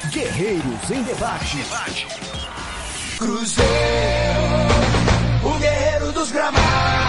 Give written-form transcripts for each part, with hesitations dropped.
Guerreiros em Debate. Cruzeiro, o guerreiro dos gramados.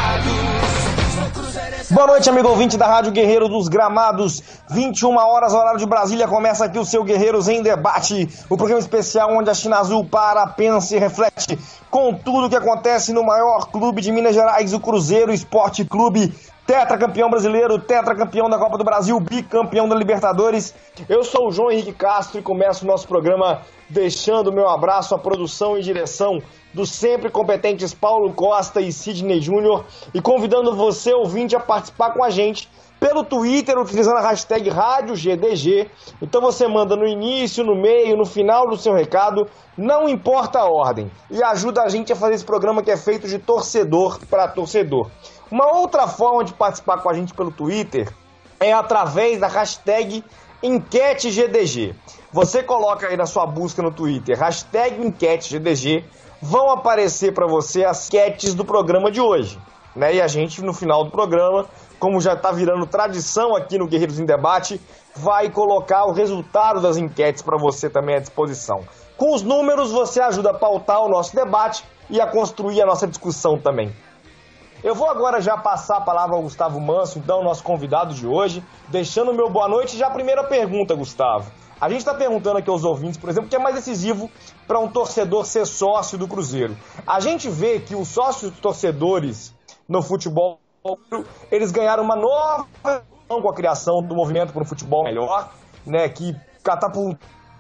Boa noite, amigo ouvinte da Rádio Guerreiro dos Gramados. 21 horas, horário de Brasília. Começa aqui o seu Guerreiros em Debate, o programa especial onde a China Azul para, pensa e reflete com tudo o que acontece no maior clube de Minas Gerais, o Cruzeiro Esporte Clube. Tetracampeão brasileiro, tetracampeão da Copa do Brasil, bicampeão da Libertadores. Eu sou o João Henrique Castro e começo o nosso programa deixando o meu abraço à produção e direção dos sempre competentes Paulo Costa e Sidney Júnior e convidando você, ouvinte, a participar com a gente pelo Twitter, utilizando a hashtag RádioGDG. Então você manda no início, no meio, no final do seu recado, não importa a ordem, e ajuda a gente a fazer esse programa que é feito de torcedor para torcedor. Uma outra forma de participar com a gente pelo Twitter é através da hashtag EnqueteGDG. Você coloca aí na sua busca no Twitter, hashtag EnqueteGDG, vão aparecer para você as enquetes do programa de hoje, né? E a gente, no final do programa, como já está virando tradição aqui no Guerreiros em Debate, vai colocar o resultado das enquetes para você também à disposição. Com os números, você ajuda a pautar o nosso debate e a construir a nossa discussão também. Eu vou agora já passar a palavra ao Gustavo Manso, então, nosso convidado de hoje, deixando o meu boa noite. Já a primeira pergunta, Gustavo. A gente está perguntando aqui aos ouvintes, por exemplo, o que é mais decisivo para um torcedor ser sócio do Cruzeiro. A gente vê que os sócios torcedores no futebol, eles ganharam uma nova com a criação do movimento para um futebol melhor, né, que catapultou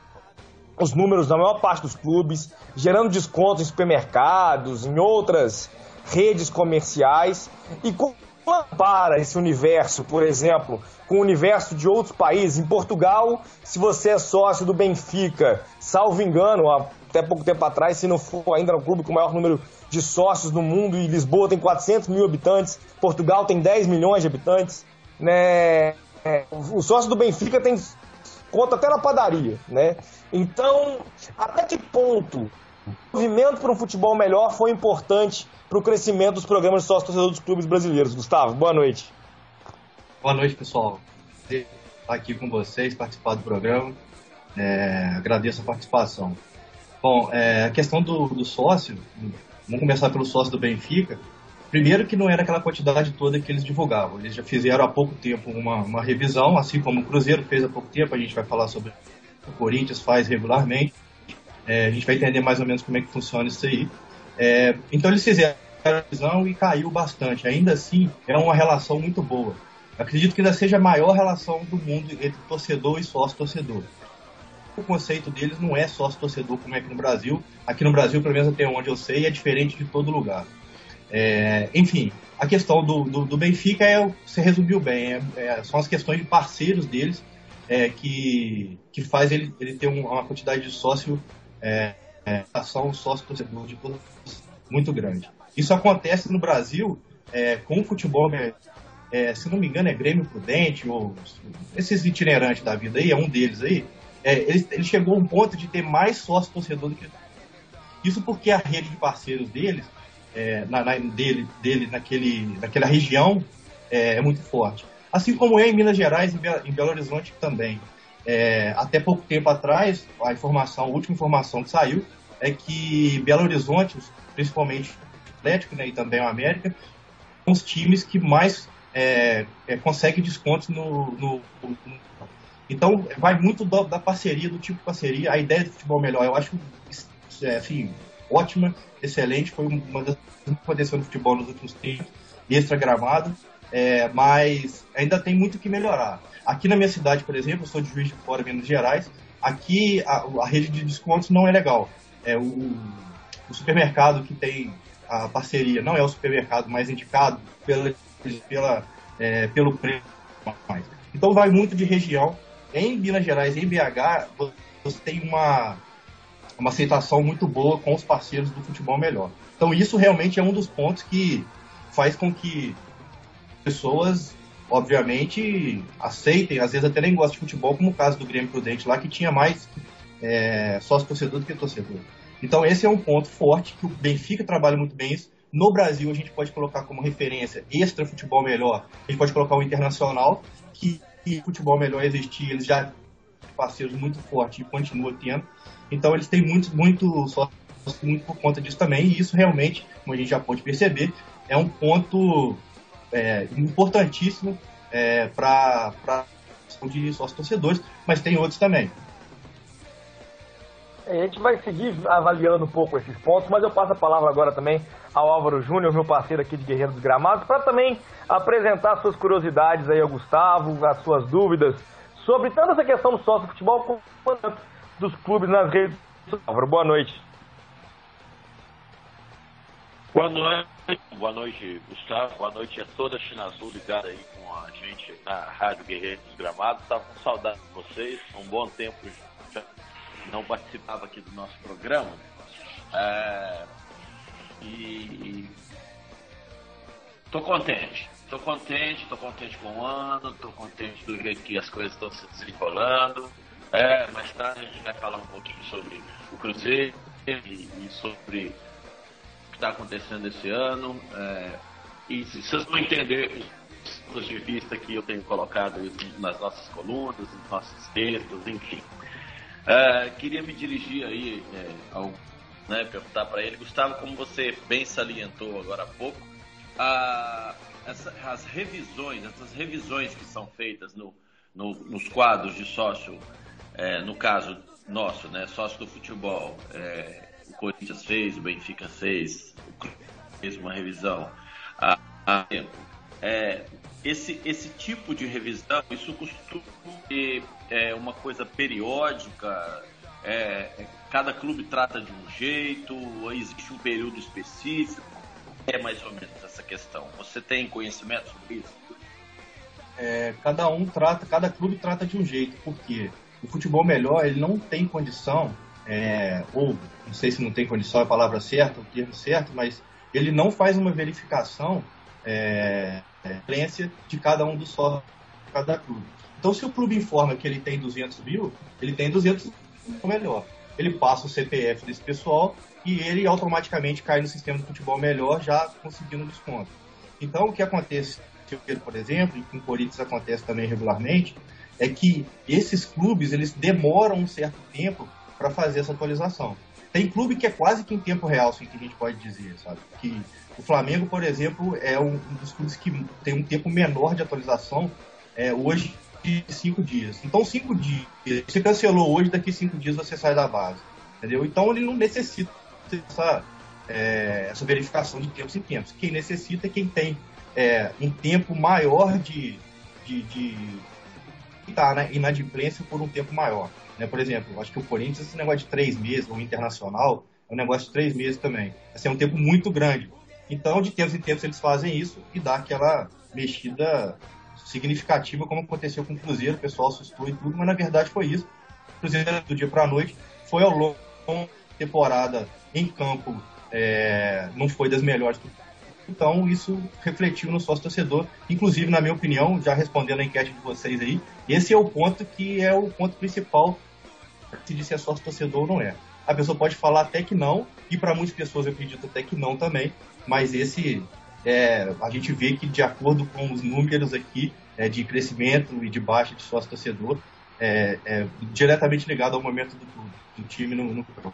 os números da maior parte dos clubes, gerando descontos em supermercados, em outras redes comerciais. E compara esse universo, por exemplo, com o universo de outros países. Em Portugal, se você é sócio do Benfica, salvo engano, até pouco tempo atrás, se não for ainda o clube com o maior número de sócios no mundo, e Lisboa tem 400 mil habitantes, Portugal tem 10 milhões de habitantes, né? O sócio do Benfica tem conta até na padaria, né? Então, até que ponto o movimento para um futebol melhor foi importante para o crescimento dos programas de sócio-torcedor dos clubes brasileiros? Gustavo, boa noite. Boa noite, pessoal. Estar aqui com vocês, participar do programa. Agradeço a participação. Bom, a questão do sócio, vamos começar pelo sócio do Benfica. Primeiro que não era aquela quantidade toda que eles divulgavam. Eles já fizeram há pouco tempo uma revisão, assim como o Cruzeiro fez há pouco tempo. A gente vai falar sobre o Corinthians, faz regularmente. A gente vai entender mais ou menos como é que funciona isso aí. Então eles fizeram a revisão e caiu bastante. Ainda assim, é uma relação muito boa. Acredito que ainda seja a maior relação do mundo entre torcedor e sócio-torcedor. O conceito deles não é sócio-torcedor como é aqui no Brasil. Aqui no Brasil, pelo menos até onde eu sei, é diferente de todo lugar. Enfim, a questão do Benfica você resumiu bem. São as questões de parceiros deles que faz ele ter uma quantidade de sócio, ação sócio-torcedor de muito grande. Isso acontece no Brasil com o futebol, se não me engano é Grêmio Prudente, ou esses itinerantes da vida aí, é um deles aí. Ele chegou a um ponto de ter mais sócio-torcedor do que isso, porque a rede de parceiros deles, naquela região, é muito forte. Assim como é em Minas Gerais e em Belo Horizonte também. Até pouco tempo atrás, a última informação que saiu é que Belo Horizonte, principalmente o Atlético, né, e também o América, são os times que mais conseguem descontos Então, vai muito da parceria, do tipo de parceria. A ideia do futebol melhor, eu acho assim, ótima, excelente. Foi uma das que aconteceu no futebol nos últimos tempos, extra-gramado, mas ainda tem muito que melhorar. Aqui na minha cidade, por exemplo, eu sou de Juiz de Fora, Minas Gerais. Aqui a rede de descontos não é legal. O supermercado que tem a parceria não é o supermercado mais indicado pelo preço. Então vai muito de região. Em Minas Gerais, em BH, você tem uma aceitação muito boa com os parceiros do futebol melhor. Então isso realmente é um dos pontos que faz com que pessoas, obviamente, aceitem, às vezes até nem gostam de futebol, como o caso do Grêmio Prudente lá, que tinha mais sócio-torcedor do que torcedor. Então esse é um ponto forte, que o Benfica trabalha muito bem isso. No Brasil a gente pode colocar como referência extra futebol melhor, a gente pode colocar o Internacional, que futebol melhor existia, eles já parceiros muito forte e continua tendo. Então eles têm muito por conta disso também, e isso realmente, como a gente já pôde perceber, é um ponto importantíssimo para de sócios torcedores, mas tem outros também. A gente vai seguir avaliando um pouco esses pontos, mas eu passo a palavra agora também ao Álvaro Júnior, meu parceiro aqui de Guerreiro dos Gramados, para também apresentar suas curiosidades aí ao Gustavo, as suas dúvidas sobre tanto essa questão do sócio futebol quanto dos clubes nas redes sociais. Álvaro, boa noite. Boa noite, Gustavo. Boa noite a toda a China Azul ligada aí com a gente na Rádio Guerreiro dos Gramados. Estava com saudade de vocês, um bom tempo já não participava aqui do nosso programa. E tô contente com o ano, tô contente do jeito que as coisas estão se desenrolando. Mais tarde a gente vai falar um pouquinho sobre o Cruzeiro e sobre o que está acontecendo esse ano. E se vocês vão entender os pontos de vista que eu tenho colocado nas nossas colunas, nos nossos textos, enfim. Queria me dirigir aí perguntar para ele, Gustavo, como você bem salientou agora há pouco, essas revisões que são feitas nos quadros de sócio, no caso nosso, né, sócio do futebol, o Corinthians fez, o Benfica fez, o Clube fez uma revisão há tempo. Esse tipo de revisão, isso costuma ser uma coisa periódica, cada clube trata de um jeito, existe um período específico, mais ou menos essa questão. Você tem conhecimento sobre isso? Cada clube trata de um jeito, porque o futebol melhor, ele não tem condição, ou não sei se não tem condição é a palavra certa, o termo certo, mas ele não faz uma verificação de cada um dos sócios de cada clube. Então, se o clube informa que ele tem 200 mil, ele tem 200 mil melhor. Ele passa o CPF desse pessoal e ele automaticamente cai no sistema do futebol melhor, já conseguindo desconto. Então, o que acontece, por exemplo, e com o Corinthians acontece também regularmente, é que esses clubes, eles demoram um certo tempo para fazer essa atualização. Tem clube que é quase que em tempo real, assim, que a gente pode dizer, sabe? Que o Flamengo, por exemplo, é um dos clubes que tem um tempo menor de atualização, hoje de 5 dias. Então, 5 dias, você cancelou hoje, daqui 5 dias você sai da base, entendeu? Então, ele não necessita essa verificação de tempos em tempos. Quem necessita é quem tem um tempo maior de estar na inadimplência por um tempo maior. Né? Por exemplo, acho que o Corinthians, esse negócio de 3 meses, o Internacional, é um negócio de 3 meses também. Assim, é um tempo muito grande. Então, de tempos em tempos, eles fazem isso e dá aquela mexida significativa, como aconteceu com o Cruzeiro. O pessoal assustou e tudo, mas na verdade foi isso. O Cruzeiro, do dia para a noite, foi ao longo da temporada em campo, não foi das melhores. Então, isso refletiu no sócio-torcedor. Inclusive, na minha opinião, já respondendo a enquete de vocês aí, esse é o ponto que é o ponto principal se é sócio-torcedor ou não é. A pessoa pode falar até que não, e para muitas pessoas eu acredito até que não também, mas esse a gente vê que, de acordo com os números aqui de crescimento e de baixa de sócio-torcedor, diretamente ligado ao momento do time no campo.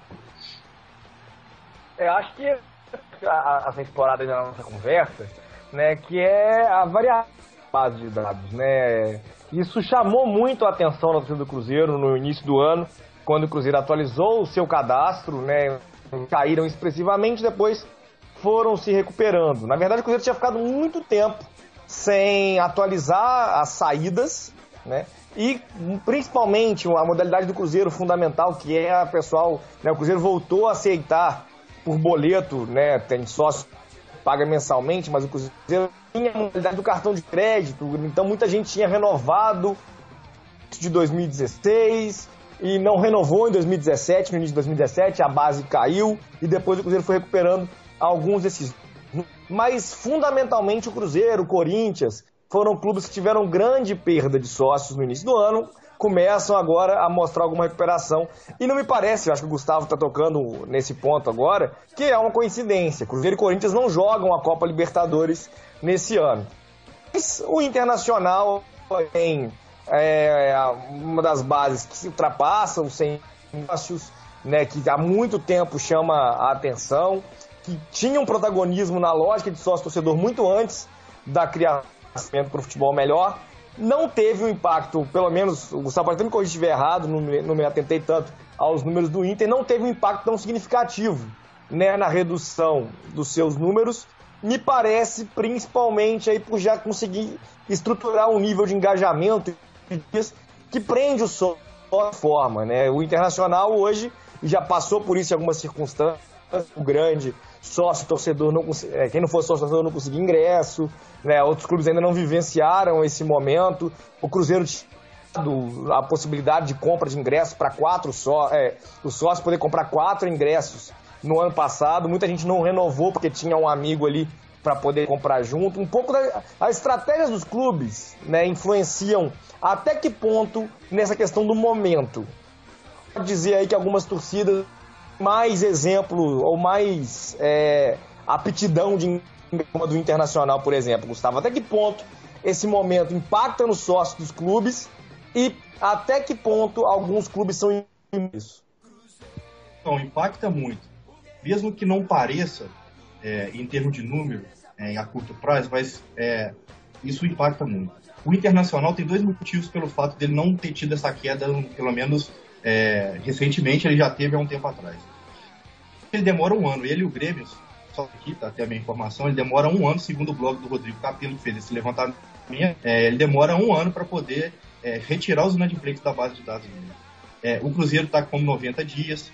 Acho que a explorada na nossa conversa, né, que é a variável base de dados, né? Isso chamou muito a atenção da torcida do Cruzeiro no início do ano, quando o Cruzeiro atualizou o seu cadastro, né? Caíram expressivamente, depois foram se recuperando. Na verdade, o Cruzeiro tinha ficado muito tempo sem atualizar as saídas, né? E principalmente a modalidade do Cruzeiro fundamental, que é o pessoal, né? O Cruzeiro voltou a aceitar por boleto, né? Tem sócio paga mensalmente, mas o Cruzeiro tinha a modalidade do cartão de crédito, então muita gente tinha renovado de 2016 e não renovou em 2017, no início de 2017 a base caiu e depois o Cruzeiro foi recuperando alguns desses. Mas fundamentalmente o Cruzeiro, o Corinthians, foram clubes que tiveram grande perda de sócios no início do ano, começam agora a mostrar alguma recuperação. E não me parece, eu acho que o Gustavo está tocando nesse ponto agora, que é uma coincidência. Cruzeiro e Corinthians não jogam a Copa Libertadores nesse ano. Mas o Internacional tem uma das bases que se ultrapassa os 100 sócios, né, que há muito tempo chama a atenção, que tinha um protagonismo na lógica de sócio-torcedor muito antes da criação para o futebol melhor. Não teve um impacto, pelo menos, o Gustavo pode até me corrigir se estiver errado, não me atentei tanto aos números do Inter, não teve um impacto tão significativo, né, na redução dos seus números. Me parece, principalmente, aí, por já conseguir estruturar um nível de engajamento que prende o sócio de forma, né? O Internacional hoje já passou por isso em algumas circunstâncias, o grande sócio-torcedor, quem não fosse sócio-torcedor não conseguia ingresso, né? Outros clubes ainda não vivenciaram esse momento. O Cruzeiro tinha a possibilidade de compra de ingressos para o sócio poder comprar 4 ingressos no ano passado. Muita gente não renovou porque tinha um amigo ali para poder comprar junto. Um pouco as estratégias dos clubes, né, influenciam até que ponto nessa questão do momento. Pode dizer aí que algumas torcidas mais exemplo ou mais aptidão de engano do Internacional, por exemplo, Gustavo. Até que ponto esse momento impacta nos sócios dos clubes e até que ponto alguns clubes são isso? Não, impacta muito. Mesmo que não pareça, em termos de número, a curto prazo, mas isso impacta muito. O Internacional tem 2 motivos pelo fato dele não ter tido essa queda, pelo menos recentemente, ele já teve há um tempo atrás. Ele demora um ano, ele e o Grêmio, só aqui, tá até a minha informação, ele demora um ano, segundo o blog do Rodrigo Capello, que fez esse levantamento, ele demora um ano para poder retirar os inadimplentes da base de dados dele. O Cruzeiro está com 90 dias,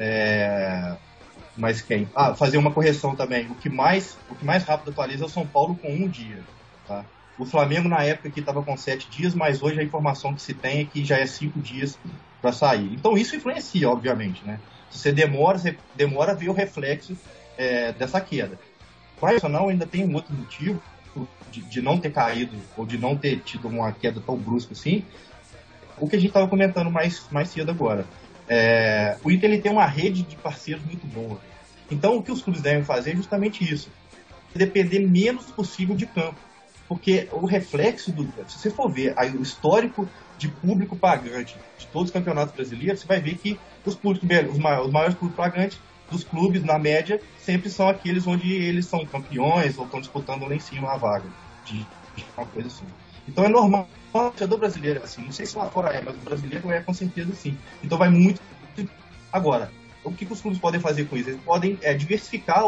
mas fazer uma correção também, o que mais rápido atualiza é o São Paulo com 1 dia, tá? O Flamengo na época que estava com 7 dias, mas hoje a informação que se tem é que já é 5 dias para sair. Então isso influencia, obviamente, né? Se você demora a ver o reflexo dessa queda. O Internacional ainda tem um outro motivo de não ter caído ou de não ter tido uma queda tão brusca assim, o que a gente estava comentando mais cedo agora. O Inter ele tem uma rede de parceiros muito boa. Então o que os clubes devem fazer é justamente isso, depender menos possível de campo. Porque o reflexo se você for ver aí o histórico de público pagante de todos os campeonatos brasileiros, você vai ver que os maiores públicos pagantes dos clubes, na média, sempre são aqueles onde eles são campeões ou estão disputando lá em cima a vaga, de uma coisa assim. Então é normal, o torcedor brasileiro é assim, não sei se lá fora mas o brasileiro com certeza sim. Então vai muito. Agora, o que os clubes podem fazer com isso? Eles podem diversificar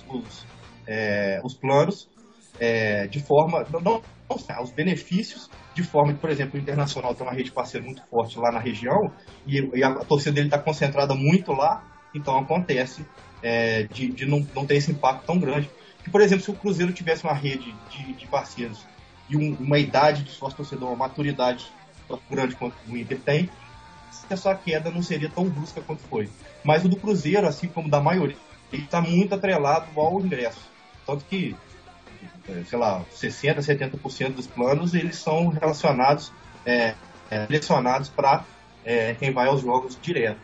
os planos, de forma, não os benefícios, de forma que, por exemplo, o Internacional tem uma rede parceira muito forte lá na região e a torcida dele está concentrada muito lá, então acontece de não ter esse impacto tão grande. Que, por exemplo, se o Cruzeiro tivesse uma rede de parceiros e uma idade de sócio-torcedor, uma maturidade tão grande quanto o Inter tem, essa queda não seria tão brusca quanto foi. Mas o do Cruzeiro, assim como da maioria, ele está muito atrelado ao ingresso. Tanto que 60%, 70% dos planos eles são relacionados, direcionados para quem vai aos jogos direto.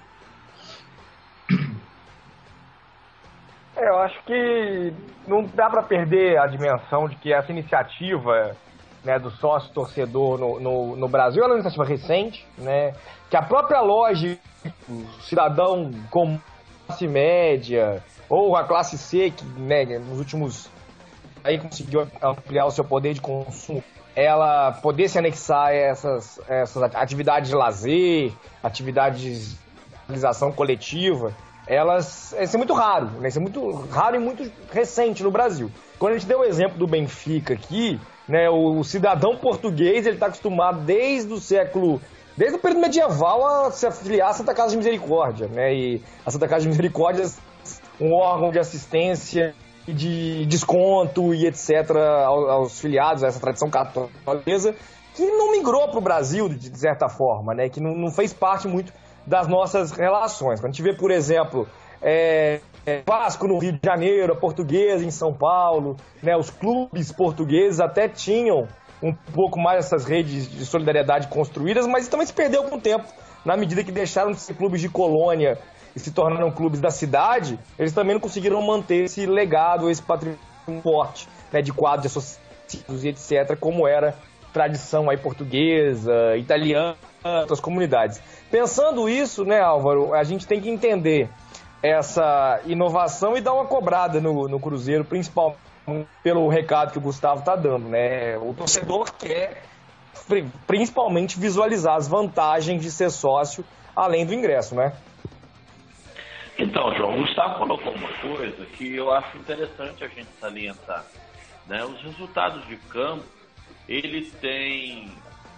Eu acho que não dá para perder a dimensão de que essa iniciativa, né, do sócio-torcedor no Brasil é uma iniciativa recente, né, que a própria loja, o cidadão com classe média ou a classe C, que, né, nos últimos aí conseguiu ampliar o seu poder de consumo, ela poder se anexar a essas atividades de lazer, atividades de realização coletiva, isso é muito raro, né? Isso é muito raro e muito recente no Brasil. Quando a gente deu o exemplo do Benfica aqui, né, o cidadão português ele está acostumado desde o período medieval a se afiliar à Santa Casa de Misericórdia, né? E a Santa Casa de Misericórdia é um órgão de assistência e de desconto e etc. aos filiados a essa tradição católica que não migrou para o Brasil de certa forma, né? Que não fez parte muito das nossas relações. Quando a gente vê, por exemplo, Vasco no Rio de Janeiro, a Portuguesa em São Paulo, né, os clubes portugueses até tinham um pouco mais essas redes de solidariedade construídas, mas também se perdeu com o tempo. Na medida que deixaram de ser clubes de colônia e se tornaram clubes da cidade, eles também não conseguiram manter esse legado, esse patrimônio forte, né, de quadros associados e etc., como era tradição aí portuguesa, italiana, outras comunidades. Pensando isso, né, Álvaro, a gente tem que entender essa inovação e dar uma cobrada no Cruzeiro, principalmente pelo recado que o Gustavo está dando, né? O torcedor quer principalmente visualizar as vantagens de ser sócio além do ingresso, né? Então, João, o Gustavo colocou uma coisa que eu acho interessante a gente salientar, né? Os resultados de campo, eles têm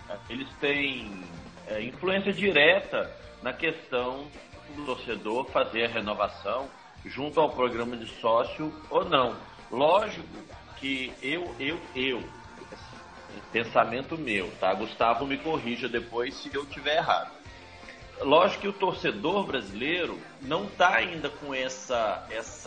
influência direta na questão do torcedor fazer a renovação junto ao programa de sócio ou não. Lógico que pensamento meu, tá? Gustavo me corrija depois se eu estiver errado. Lógico que o torcedor brasileiro não está ainda com essa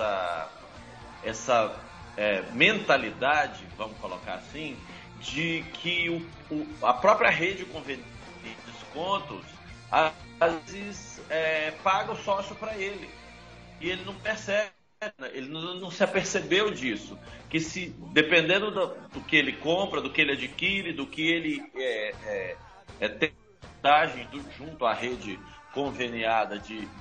mentalidade, vamos colocar assim, de que a própria rede de descontos às vezes paga o sócio para ele. E ele não percebe, ele não se apercebeu disso. Que se, dependendo do que ele compra, do que ele adquire, do que ele tem junto à rede conveniada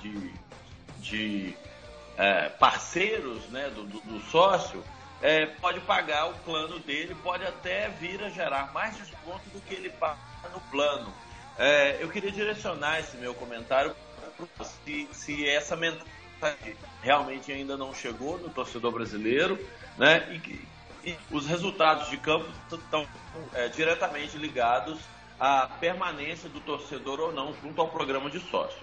de parceiros, né, do sócio, pode pagar o plano dele, pode até vir a gerar mais desconto do que ele paga no plano. Eu queria direcionar esse meu comentário se essa mentalidade realmente ainda não chegou no torcedor brasileiro, né? E os resultados de campo estão diretamente ligados à permanência do torcedor ou não junto ao programa de sócio.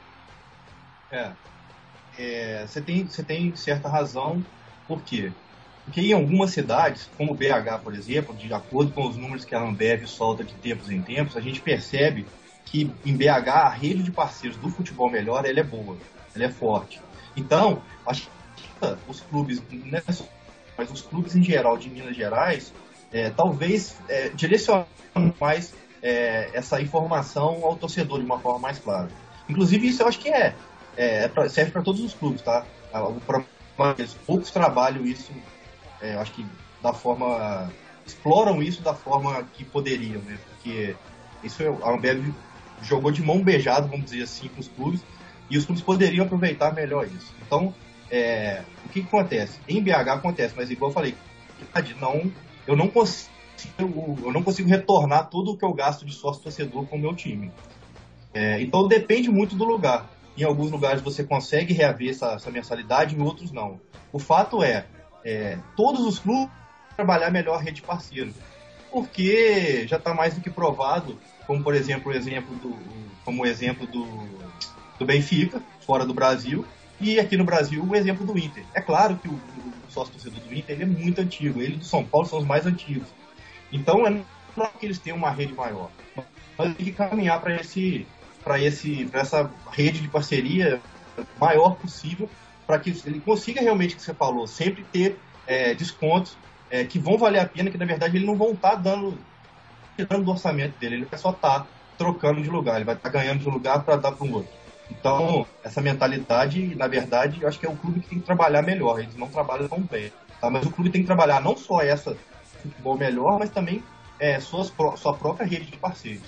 Você tem certa razão. Por quê? Porque em algumas cidades, como BH, por exemplo, de acordo com os números que a Ambev solta de tempos em tempos, a gente percebe que em BH a rede de parceiros do futebol melhor, ela é boa, ela é forte. Então, acho que os clubes, mas os clubes em geral de Minas Gerais, talvez direcionando mais essa informação ao torcedor de uma forma mais clara. Inclusive, isso eu acho que serve para todos os clubes, tá? Poucos trabalham isso, acho que exploram isso da forma que poderiam, né? Porque isso a Ambev jogou de mão beijada, vamos dizer assim, com os clubes, e os clubes poderiam aproveitar melhor isso. Então, o que acontece? Em BH acontece, mas igual eu falei, eu não consigo retornar tudo o que eu gasto de sócio-torcedor com o meu time. Então, depende muito do lugar. Em alguns lugares você consegue reaver essa mensalidade, em outros não. O fato todos os clubes trabalhar melhor a rede de parceiro, porque já está mais do que provado, como por exemplo o exemplo do Benfica, fora do Brasil, e aqui no Brasil o exemplo do Inter. É claro que o sócio-torcedor do Inter ele é muito antigo, ele do São Paulo são os mais antigos. Então é claro que eles têm uma rede maior, mas tem que caminhar para essa rede de parceria maior possível, para que ele consiga realmente, o que você falou, sempre ter descontos que vão valer a pena, que na verdade eles não vão estar tirando do orçamento dele, ele vai só estar trocando de lugar, ele vai estar ganhando de um lugar para dar para um outro. Então, essa mentalidade, na verdade, eu acho que é o clube que tem que trabalhar melhor, eles não trabalham tão bem, tá? Mas o clube tem que trabalhar não só essa futebol melhor, mas também sua própria rede de parceiros.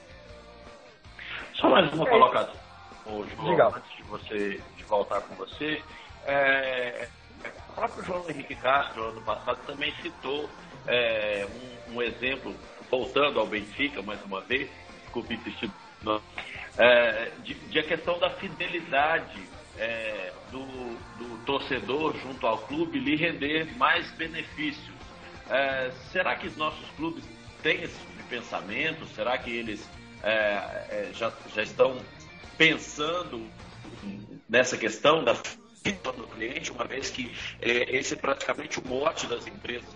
Só mais uma colocação, João, antes de voltar com você. O próprio João Henrique Castro, ano passado, também citou um exemplo, voltando ao Benfica, mais uma vez, desculpe insistir, de a questão da fidelidade do torcedor junto ao clube lhe render mais benefícios. Será que os nossos clubes têm esse tipo de pensamento? Será que eles já estão pensando nessa questão da do cliente, uma vez que esse é praticamente o mote das empresas?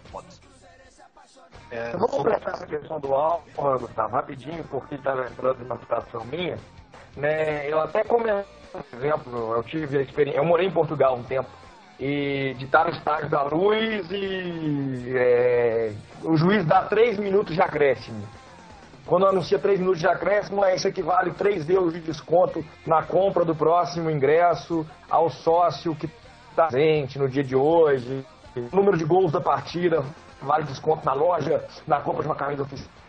Eu vou completar essa questão do Álvaro, Gustavo, rapidinho, porque está lembrando de uma situação minha, né? Eu até comentou, por exemplo, eu tive a experiência, eu morei em Portugal um tempo, e de estar no estádio da Luz e o juiz dá 3 minutos de acréscimo. Quando anuncia 3 minutos de acréscimo, isso equivale a 3 euros de desconto na compra do próximo ingresso ao sócio que está presente no dia de hoje. O número de gols da partida vale desconto na loja, na compra de uma camisa oficial.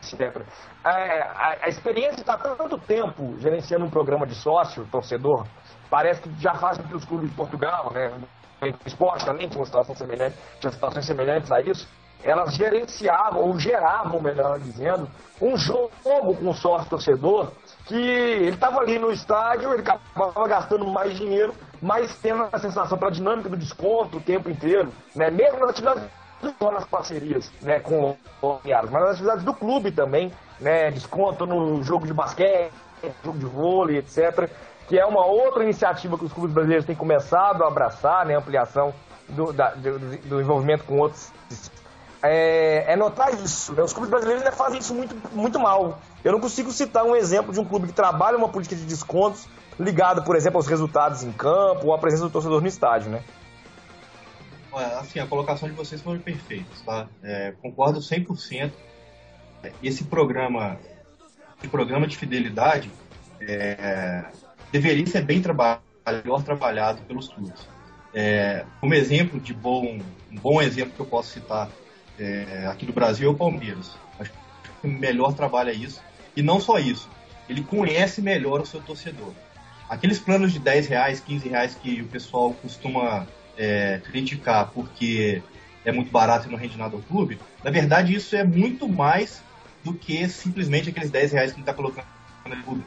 etc. A experiência de estar tanto tempo gerenciando um programa de sócio, torcedor, parece que já faz com que os clubes de Portugal, né, esporte também tinha situações semelhantes a isso, elas gerenciavam, ou geravam, melhor dizendo, um jogo com o sócio torcedor, que ele estava ali no estádio, ele acabava gastando mais dinheiro, mas tendo a sensação pela dinâmica do desconto o tempo inteiro, né, mesmo nas atividades, não só nas parcerias, né, com mas nas atividades do clube também, né, desconto no jogo de basquete, jogo de vôlei, etc., que é uma outra iniciativa que os clubes brasileiros têm começado a abraçar, né, ampliação do envolvimento com outros. Notar isso, né? Os clubes brasileiros ainda fazem isso muito, muito mal. Eu não consigo citar um exemplo de um clube que trabalha uma política de descontos ligado, por exemplo, aos resultados em campo ou à presença do torcedor no estádio, né? Assim, a colocação de vocês foi perfeita, tá? Concordo 100%. Esse programa de fidelidade deveria ser melhor trabalhado pelos clubes. Como exemplo de um bom exemplo que eu posso citar aqui do Brasil é o Palmeiras. Acho que o melhor trabalha isso. E não só isso, ele conhece melhor o seu torcedor. Aqueles planos de R$10, R$15 que o pessoal costuma criticar porque é muito barato e não rende nada ao clube, na verdade isso é muito mais do que simplesmente aqueles R$10 que ele está colocando no clube.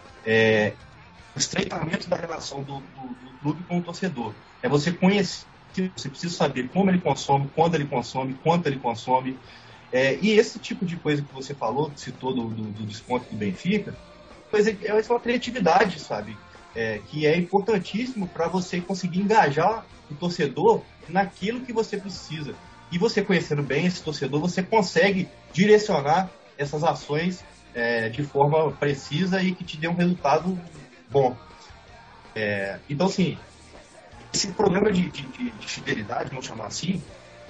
O estreitamento da relação do clube com o torcedor. É você conhecer, você precisa saber como ele consome, quando ele consome, quanto ele consome. E esse tipo de coisa que você falou, citou do desconto do Benfica, é uma criatividade, sabe? Que é importantíssimo para você conseguir engajar o torcedor naquilo que você precisa. E você conhecendo bem esse torcedor, você consegue direcionar essas ações de forma precisa e que te dê um resultado bom. Então, assim, esse programa de fidelidade, vamos chamar assim,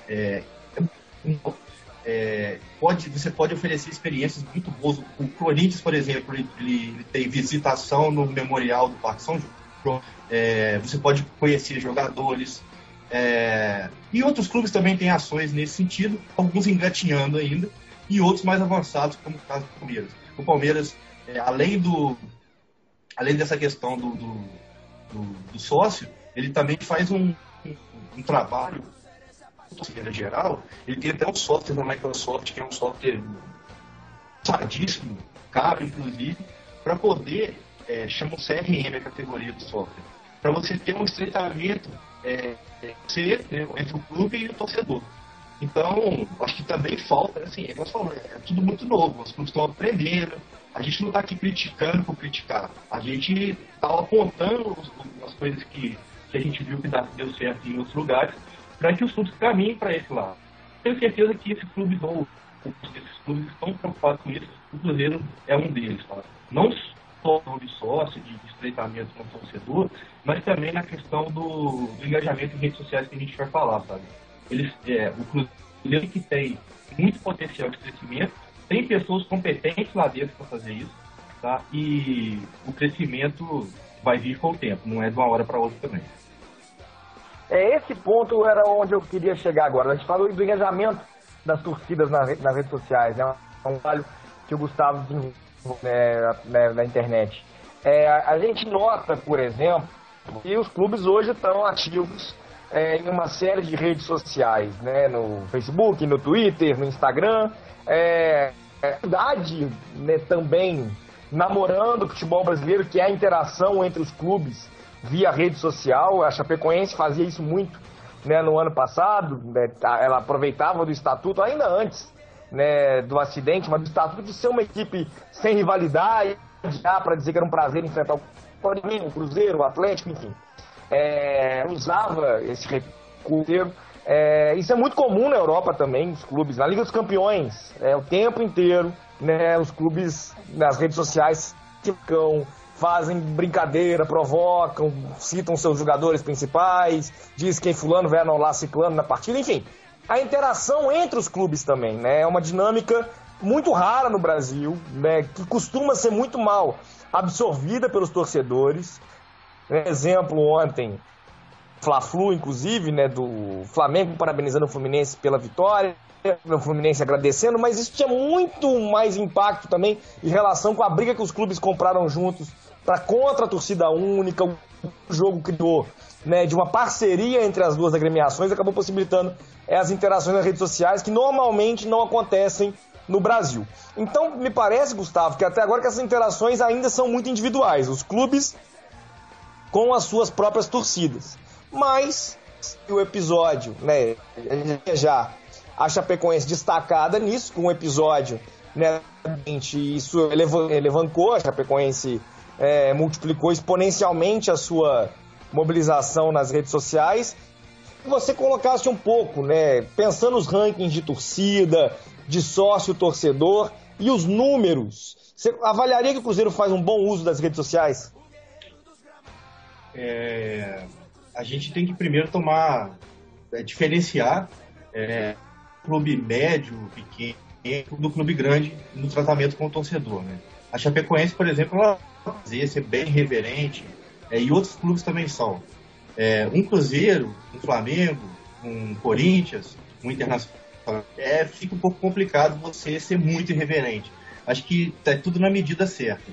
você pode oferecer experiências muito boas. O Corinthians, por exemplo, ele tem visitação no Memorial do Parque São João. Você pode conhecer jogadores. E outros clubes também têm ações nesse sentido, alguns engatinhando ainda, e outros mais avançados, como o caso do Palmeiras. O Palmeiras, além dessa questão do sócio, ele também faz um trabalho, de maneira geral. Ele tem até um software da Microsoft, que é um software sadíssimo, caro inclusive, para poder, chama o CRM a categoria do software, para você ter um estreitamento entre o clube e o torcedor. Então, acho que também falta, assim, é tudo muito novo, os clubes estão aprendendo. A gente não está aqui criticando por criticar, a gente está apontando as coisas que a gente viu que deu certo em outros lugares, para que os clubes caminhem para esse lado. Tenho certeza que esses clubes estão preocupados com isso, o Cruzeiro é um deles, tá? Não só de sócio, de estreitamento com o torcedor, mas também na questão do engajamento em redes sociais que a gente vai falar, sabe? O Cruzeiro, que tem muito potencial de crescimento, tem pessoas competentes lá dentro para fazer isso, tá? E o crescimento vai vir com o tempo, não é de uma hora para outra também. Esse ponto era onde eu queria chegar agora. A gente falou do engajamento das torcidas nas redes sociais, né? É um trabalho que o Gustavo desenvolveu na internet. A gente nota, por exemplo, que os clubes hoje estão ativos em uma série de redes sociais, né? No Facebook, no Twitter, no Instagram. A verdade, né, também namorando o futebol brasileiro, que é a interação entre os clubes via rede social. A Chapecoense fazia isso muito, né, no ano passado, né, ela aproveitava do estatuto, ainda antes, né, do acidente, mas do estatuto de ser uma equipe sem rivalidade, para dizer que era um prazer enfrentar o Cruzeiro, o Atlético, enfim. Usava esse recurso. Isso é muito comum na Europa também, os clubes, na Liga dos Campeões, o tempo inteiro, né, os clubes nas redes sociais fazem brincadeira, provocam, citam seus jogadores principais, diz quem fulano vai anular ciclano na partida, enfim. A interação entre os clubes também, né, é uma dinâmica muito rara no Brasil, né, que costuma ser muito mal absorvida pelos torcedores. Exemplo, ontem, Fla-Flu, inclusive, né, do Flamengo parabenizando o Fluminense pela vitória, o Fluminense agradecendo, mas isso tinha muito mais impacto também em relação com a briga que os clubes compraram juntos contra a torcida única. O jogo criou, né, de uma parceria entre as duas agremiações, acabou possibilitando as interações nas redes sociais que normalmente não acontecem no Brasil. Então, me parece, Gustavo, que até agora que essas interações ainda são muito individuais, os clubes com as suas próprias torcidas. Mas o episódio, né, já a Chapecoense destacada nisso, com um episódio, né, isso elevou a Chapecoense, multiplicou exponencialmente a sua mobilização nas redes sociais. Você colocasse um pouco, né, pensando nos rankings de torcida, de sócio-torcedor e os números, você avaliaria que o Cruzeiro faz um bom uso das redes sociais? A gente tem que primeiro diferenciar clube médio, pequeno, do clube grande no tratamento com o torcedor, né? A Chapecoense, por exemplo, ela pode ser bem reverente, e outros clubes também são. Um Cruzeiro, um Flamengo, um Corinthians, um Internacional, fica um pouco complicado você ser muito irreverente. Acho que tá tudo na medida certa.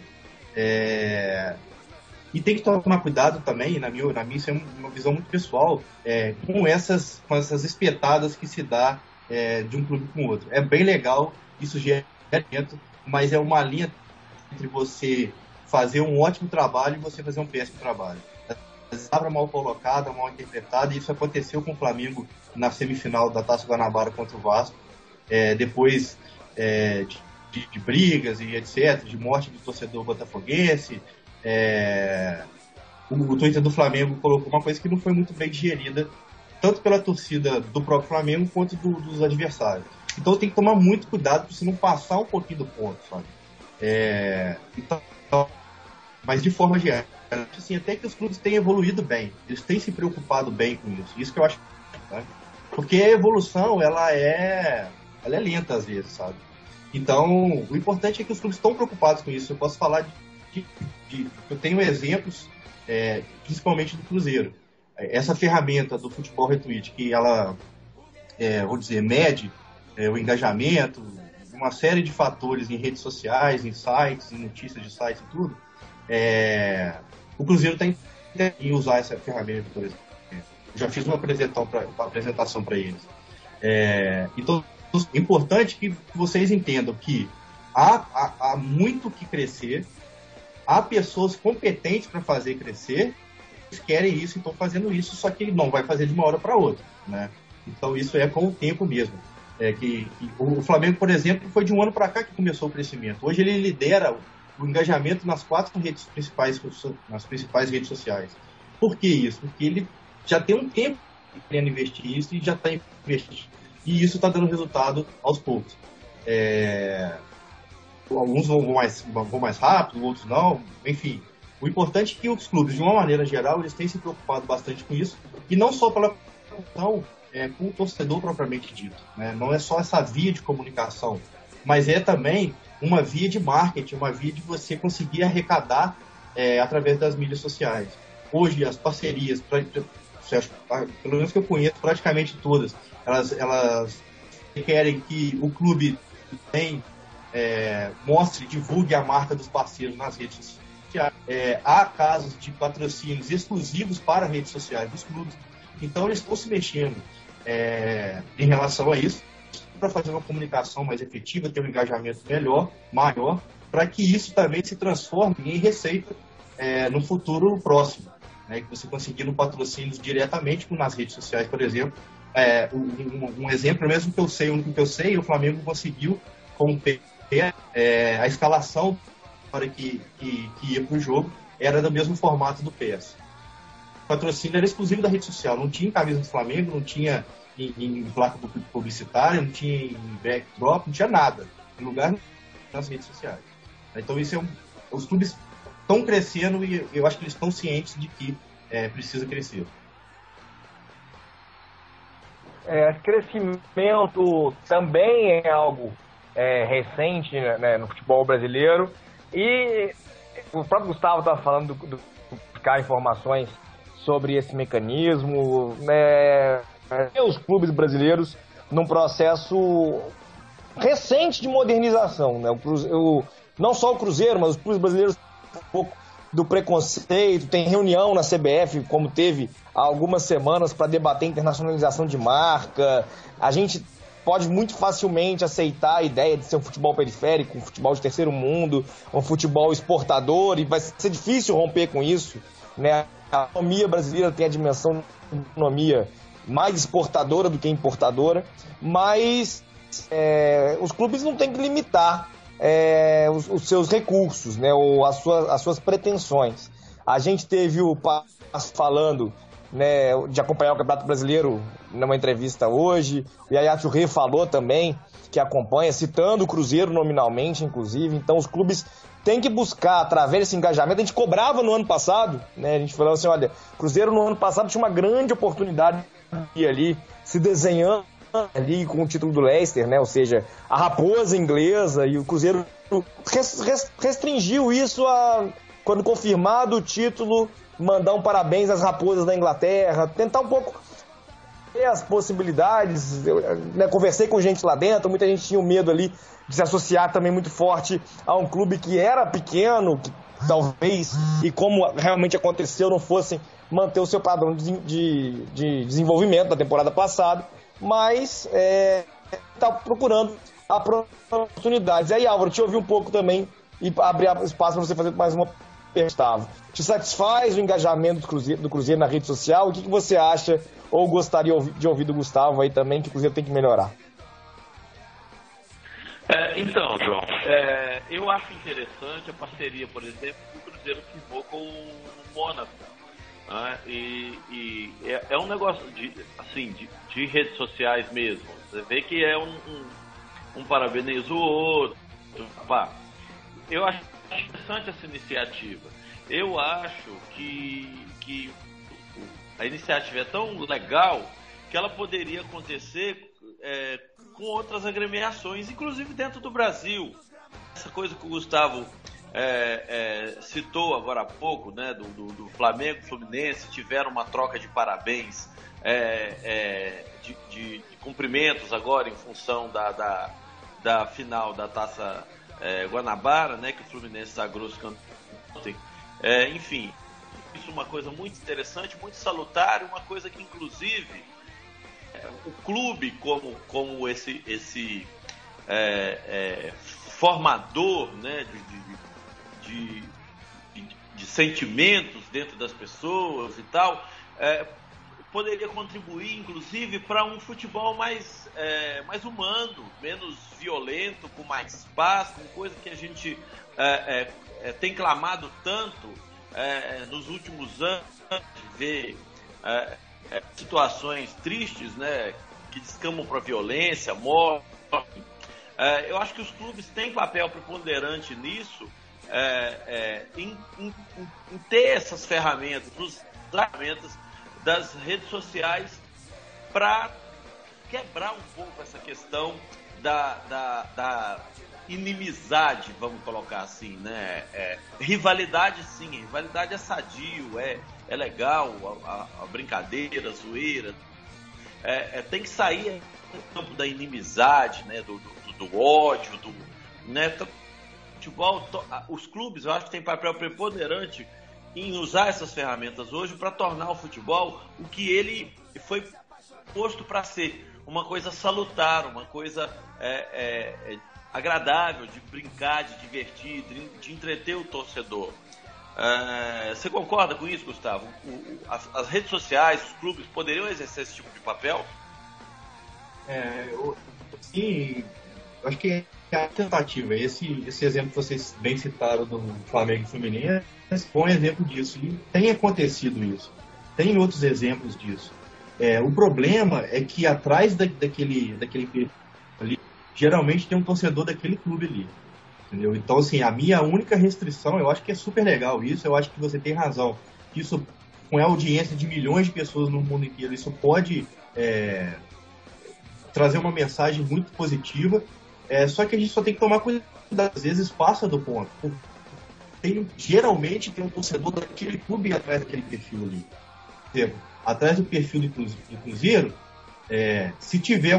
E tem que tomar cuidado também, na minha isso é uma visão muito pessoal, com essas espetadas que se dá de um clube com o outro. É bem legal, isso gera, mas é uma linha entre você fazer um ótimo trabalho e você fazer um péssimo trabalho. A palavra mal colocada, mal interpretada, e isso aconteceu com o Flamengo na semifinal da Taça Guanabara contra o Vasco, depois de brigas e etc., de morte do torcedor botafoguense. O Twitter do Flamengo colocou uma coisa que não foi muito bem digerida, tanto pela torcida do próprio Flamengo quanto dos adversários. Então tem que tomar muito cuidado para você não passar um pouquinho do ponto, sabe? Mas de forma geral, assim, até que os clubes têm evoluído bem, eles têm se preocupado bem com isso que eu acho, né? Porque a evolução ela é lenta às vezes, sabe? Então o importante é que os clubes estão preocupados com isso. Eu posso falar eu tenho exemplos, principalmente do Cruzeiro. Essa ferramenta do futebol retweet, que ela, vou dizer, mede o engajamento, uma série de fatores em redes sociais, em sites, em notícias de sites e tudo, o Cruzeiro está em usar essa ferramenta, por exemplo. Eu já fiz uma apresentação para eles. Então, é importante que vocês entendam que há muito que crescer, há pessoas competentes para fazer crescer, eles querem isso e estão fazendo isso, só que não vai fazer de uma hora para outra, né? Então isso é com o tempo mesmo. O Flamengo, por exemplo, foi de um ano para cá que começou o crescimento. Hoje ele lidera o engajamento nas nas principais redes sociais. Por que isso? Porque ele já tem um tempo querendo investir isso e já está investindo. E isso está dando resultado aos poucos. Alguns vão mais rápido, outros não, enfim. O importante é que os clubes, de uma maneira geral, eles têm se preocupado bastante com isso, e não só pela preocupação com o torcedor propriamente dito, né? Não é só essa via de comunicação, mas é também uma via de marketing, uma via de você conseguir arrecadar através das mídias sociais. Hoje, as parcerias, pelo menos que eu conheço, praticamente todas, elas querem que o clube mostre, divulgue a marca dos parceiros nas redes sociais. Há casos de patrocínios exclusivos para redes sociais dos clubes. Então eles estão se mexendo em relação a isso, para fazer uma comunicação mais efetiva, ter um engajamento maior, para que isso também se transforme em receita no futuro próximo, né? Que você conseguindo patrocínios diretamente nas redes sociais, por exemplo. Um exemplo, mesmo que eu sei, o único que eu sei, o Flamengo conseguiu conter a escalação para que ia para o jogo, era do mesmo formato do PES. O patrocínio era exclusivo da rede social, não tinha em camisa do Flamengo, não tinha em placa publicitária, não tinha em backdrop, não tinha nada, em lugar nas redes sociais. Então isso os clubes estão crescendo e eu acho que eles estão cientes de que precisa crescer. Crescimento também é algo recente, né, no futebol brasileiro, e o próprio Gustavo estava falando do buscar informações sobre esse mecanismo, né? Os clubes brasileiros num processo recente de modernização, né? Não só o Cruzeiro, mas os clubes brasileiros um pouco do preconceito, tem reunião na CBF, como teve há algumas semanas, para debater internacionalização de marca. A gente pode muito facilmente aceitar a ideia de ser um futebol periférico, um futebol de terceiro mundo, um futebol exportador, e vai ser difícil romper com isso, né? A economia brasileira tem a dimensão de economia mais exportadora do que importadora, mas os clubes não têm que limitar os seus recursos, né, ou as suas pretensões. A gente teve o Passo falando, né, de acompanhar o Campeonato Brasileiro numa entrevista hoje. O Yaya Touré falou também que acompanha, citando o Cruzeiro nominalmente, inclusive. Então os clubes têm que buscar, através desse engajamento. A gente cobrava no ano passado, né, a gente falava assim, olha, o Cruzeiro no ano passado tinha uma grande oportunidade de ir ali se desenhando ali com o título do Leicester, né? Ou seja, a raposa inglesa, e o Cruzeiro restringiu isso quando confirmado o título, mandar um parabéns às raposas da Inglaterra, tentar um pouco ver as possibilidades. Eu, né, conversei com gente lá dentro, muita gente tinha um medo ali de se associar também muito forte a um clube que era pequeno, que talvez, e como realmente aconteceu, não fossem manter o seu padrão de desenvolvimento da temporada passada, mas está procurando oportunidades. E aí, Álvaro, te ouvi um pouco também e abrir espaço para você fazer mais uma pergunta. Te satisfaz o engajamento do Cruzeiro na rede social? O que você acha ou gostaria de ouvir do Gustavo aí também, que o Cruzeiro tem que melhorar? Então, João, eu acho interessante a parceria, por exemplo, que o Cruzeiro firmou com o Mônaco. E é um negócio de redes sociais mesmo. Você vê que é um parabeniza o outro. Eu acho interessante essa iniciativa. Eu acho que a iniciativa é tão legal que ela poderia acontecer com outras agremiações, inclusive dentro do Brasil. Essa coisa que o Gustavo citou agora há pouco, né, do Flamengo e Fluminense, tiveram uma troca de parabéns, de cumprimentos agora em função da final da Taça Guanabara, né, que o Fluminense sagrou os campeões ontem. Enfim, isso é uma coisa muito interessante, muito salutar, uma coisa que inclusive o clube como esse formador, né, de sentimentos dentro das pessoas e tal, poderia contribuir, inclusive, para um futebol mais humano, menos violento, com mais paz, com coisa que a gente tem clamado tanto nos últimos anos, de ver situações tristes, né, que descamam para violência, morte. Eu acho que os clubes têm papel preponderante nisso, em ter essas ferramentas, das redes sociais, para quebrar um pouco essa questão da inimizade, vamos colocar assim, né? Rivalidade, sim, rivalidade é sadio, é legal, a brincadeira, a zoeira, tem que sair do campo da inimizade, né? Do ódio, né? Futebol, os clubes, eu acho que tem papel preponderante em usar essas ferramentas hoje para tornar o futebol o que ele foi posto para ser, uma coisa salutar, uma coisa agradável, de brincar, de divertir, de entreter o torcedor. Você concorda com isso, Gustavo? As redes sociais, os clubes poderiam exercer esse tipo de papel? Sim, eu acho que é a tentativa. Esse exemplo que vocês bem citaram do Flamengo e Fluminense foi um exemplo disso. E tem acontecido isso. Tem outros exemplos disso. O problema é que atrás daquele perfil ali, geralmente tem um torcedor daquele clube ali. Entendeu? Então, assim, a minha única restrição, eu acho que é super legal isso, eu acho que você tem razão. Isso, com a audiência de milhões de pessoas no mundo inteiro, isso pode trazer uma mensagem muito positiva, só que a gente só tem que tomar cuidado, às vezes passa do ponto. Geralmente tem um torcedor daquele clube atrás daquele perfil ali. Por exemplo, atrás do perfil do Cruzeiro, se tiver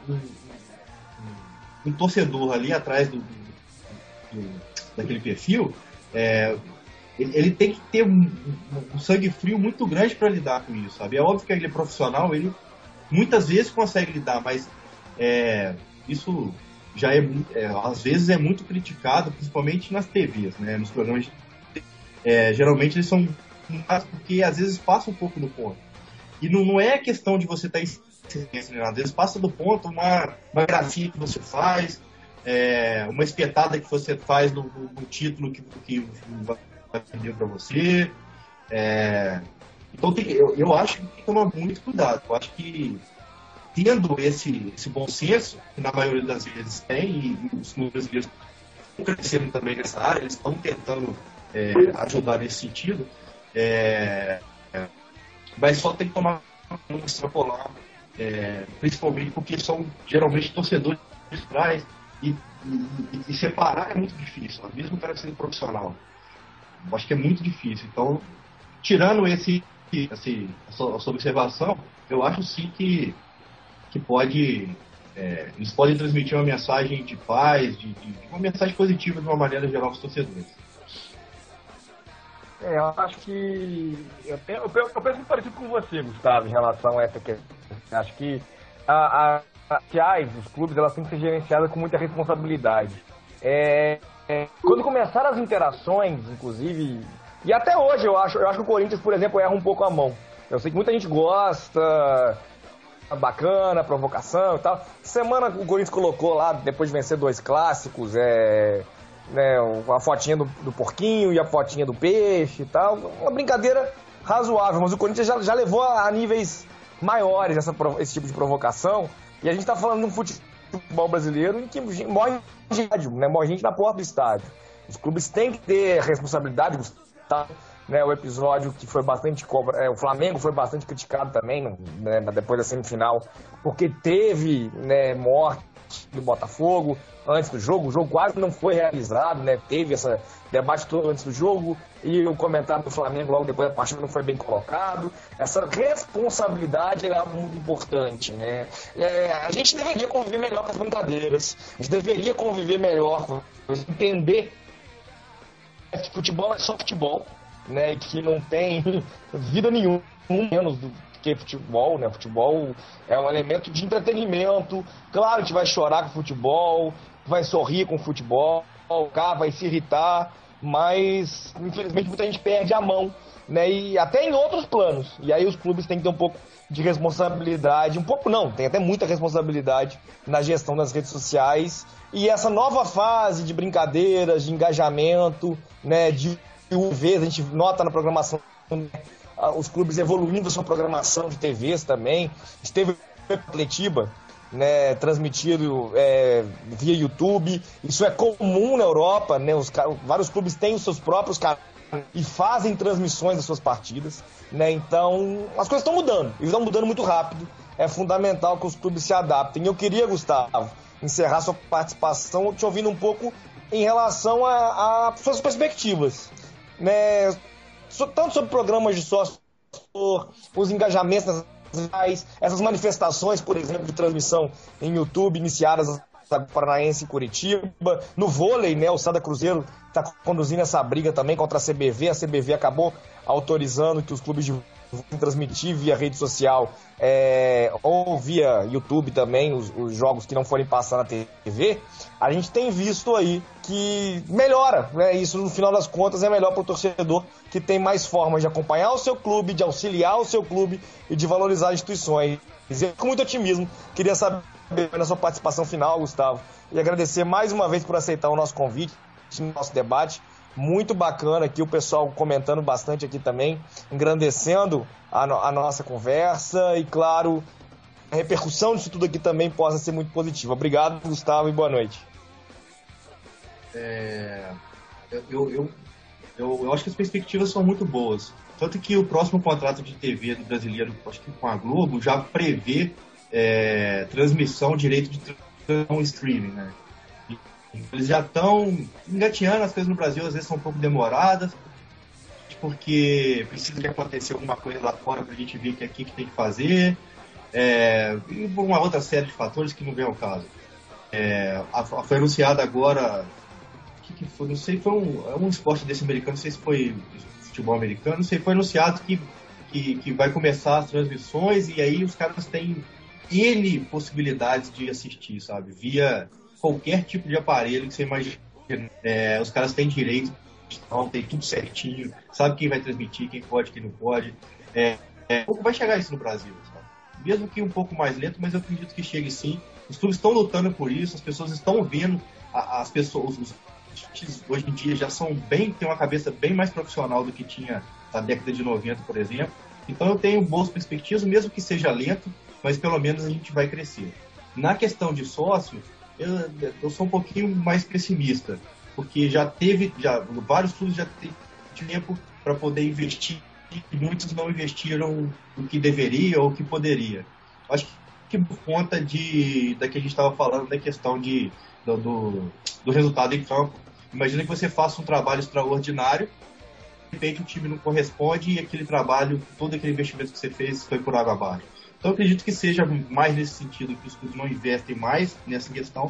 um torcedor ali atrás daquele perfil, ele tem que ter um sangue frio muito grande para lidar com isso, sabe? É óbvio que ele é profissional, ele muitas vezes consegue lidar, mas isso já às vezes é muito criticado, principalmente nas TVs, né? Nos programas geralmente eles são porque às vezes passa um pouco do ponto. E não é questão de você estar às vezes passa do ponto uma gracinha que você faz, uma espetada que você faz no título que vai vender para você. Então eu acho que tem que tomar muito cuidado. Eu acho que tendo esse bom senso, que na maioria das vezes tem, e os clubes brasileiros estão crescendo também nessa área, eles estão tentando ajudar nesse sentido, mas só tem que tomar extrapolar, principalmente porque são geralmente torcedores de trás, e separar é muito difícil, mesmo o cara sendo profissional. Eu acho que é muito difícil. Então, tirando essa observação, eu acho sim que eles podem transmitir uma mensagem de paz, uma mensagem positiva de uma maneira geral para os torcedores. Eu acho que eu penso parecido com você, Gustavo, em relação a essa questão. Acho que os clubes, elas têm que ser gerenciadas com muita responsabilidade. Quando começaram as interações, inclusive, e até hoje eu acho que o Corinthians, por exemplo, erra um pouco a mão. Eu sei que muita gente gosta, bacana, provocação e tal. Semana o Corinthians colocou lá, depois de vencer 2 clássicos, a fotinha do porquinho e a fotinha do peixe e tal. Uma brincadeira razoável, mas o Corinthians já levou a níveis maiores esse tipo de provocação. E a gente tá falando de um futebol brasileiro em que morre gente, né? Morre gente na porta do estádio. Os clubes têm que ter responsabilidade, Gustavo, né? O episódio que foi bastante o Flamengo foi bastante criticado também, né? Depois da semifinal, porque teve, né, morte do Botafogo antes do jogo. O jogo quase não foi realizado, né? Teve esse debate todo antes do jogo e o comentário do Flamengo logo depois da partida não foi bem colocado. Essa responsabilidade é algo muito importante, né? A gente deveria conviver melhor com as brincadeiras, a gente deveria conviver melhor com entender que futebol é só futebol, né? Que não tem vida nenhuma menos do que futebol, né? Futebol é um elemento de entretenimento. Claro, a gente vai chorar com futebol, vai sorrir com futebol, vai se irritar, mas infelizmente muita gente perde a mão, né? E até em outros planos. E aí os clubes têm que ter um pouco de responsabilidade, um pouco não, tem até muita responsabilidade na gestão das redes sociais. E essa nova fase de brincadeiras, de engajamento, né? De vez a gente nota na programação, os clubes evoluindo a sua programação de TVs também. Esteve o Atletiba, né, transmitido via YouTube. Isso é comum na Europa, né? Vários clubes têm os seus próprios canais e fazem transmissões das suas partidas, né? Então as coisas estão mudando e estão mudando muito rápido. É fundamental que os clubes se adaptem. Eu queria, Gustavo, encerrar sua participação te ouvindo um pouco em relação a suas perspectivas, né? Tanto sobre programas de sócio, os engajamentos nas redes, essas manifestações, por exemplo, de transmissão em YouTube, iniciadas na Paranaense e Curitiba. No vôlei, né, o Sada Cruzeiro está conduzindo essa briga também contra a CBV. A CBV acabou autorizando que os clubes transmitir via rede social ou via YouTube também os jogos que não forem passar na TV. A gente tem visto aí que melhora, né? Isso no final das contas é melhor para o torcedor, que tem mais formas de acompanhar o seu clube, de auxiliar o seu clube e de valorizar as instituições. Com muito otimismo, queria saber na sua participação final, Gustavo, e agradecer mais uma vez por aceitar o nosso convite, no nosso debate. Muito bacana aqui, o pessoal comentando bastante aqui também, engrandecendo a nossa conversa e, claro, a repercussão disso tudo aqui também possa ser muito positiva. Obrigado, Gustavo, e boa noite. Eu acho que as perspectivas são muito boas. Tanto que o próximo contrato de TV do brasileiro, acho que com a Globo, já prevê transmissão, direito de transmissão streaming, né? Eles já estão engateando, as coisas no Brasil às vezes são um pouco demoradas, porque precisa de acontecer alguma coisa lá fora pra gente ver que é aqui que tem que fazer. e por uma outra série de fatores que não vem ao caso. Foi anunciado agora, que foi? Não sei, foi um esporte desse americano, não sei se foi futebol americano, não sei, foi anunciado que vai começar as transmissões e aí os caras têm N possibilidades de assistir, sabe? Via qualquer tipo de aparelho que você imagina. Os caras têm direito, tem tudo certinho, sabe quem vai transmitir, quem pode, quem não pode. Vai chegar isso no Brasil, sabe? Mesmo que um pouco mais lento, mas eu acredito que chegue sim. Os clubes estão lutando por isso, as pessoas estão vendo, as pessoas, os hoje em dia já tem uma cabeça bem mais profissional do que tinha na década de 90, por exemplo. Então eu tenho boas perspectivas, mesmo que seja lento, mas pelo menos a gente vai crescer. Na questão de sócio, eu sou um pouquinho mais pessimista, porque vários clubes já têm tempo para poder investir e muitos não investiram o que deveria ou o que poderia. Acho que por conta da que a gente estava falando da questão do resultado em campo. Imagina que você faça um trabalho extraordinário, de repente o time não corresponde e aquele trabalho, todo aquele investimento que você fez foi por água abaixo. Então eu acredito que seja mais nesse sentido, que os clubes não investem mais nessa questão,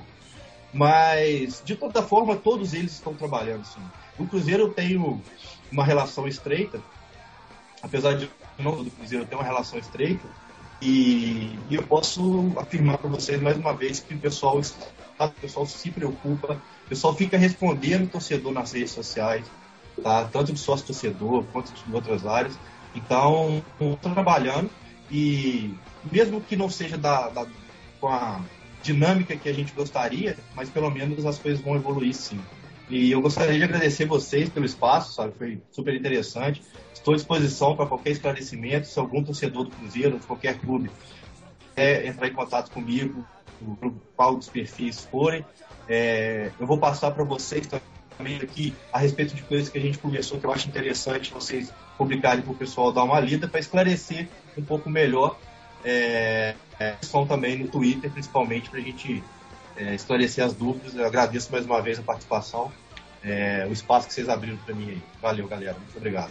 mas de toda forma todos eles estão trabalhando sim. O Cruzeiro eu tenho uma relação estreita, apesar de não do Cruzeiro ter uma relação estreita, e eu posso afirmar para vocês mais uma vez que o pessoal se preocupa, o pessoal fica respondendo o torcedor nas redes sociais, tá? Tanto de sócio-torcedor quanto de outras áreas. Então, estou trabalhando e mesmo que não seja com a dinâmica que a gente gostaria, mas pelo menos as coisas vão evoluir sim. E eu gostaria de agradecer vocês pelo espaço, sabe? Foi super interessante. Estou à disposição para qualquer esclarecimento. Se algum torcedor do Cruzeiro, de qualquer clube, quer entrar em contato comigo, por qual dos perfis forem, eu vou passar para vocês também aqui a respeito de coisas que a gente conversou, que eu acho interessante vocês publicarem para o pessoal dar uma lida, para esclarecer um pouco melhor. São também no Twitter, principalmente, para a gente esclarecer as dúvidas. Eu agradeço mais uma vez a participação, o espaço que vocês abriram para mim aí. Valeu, galera. Muito obrigado.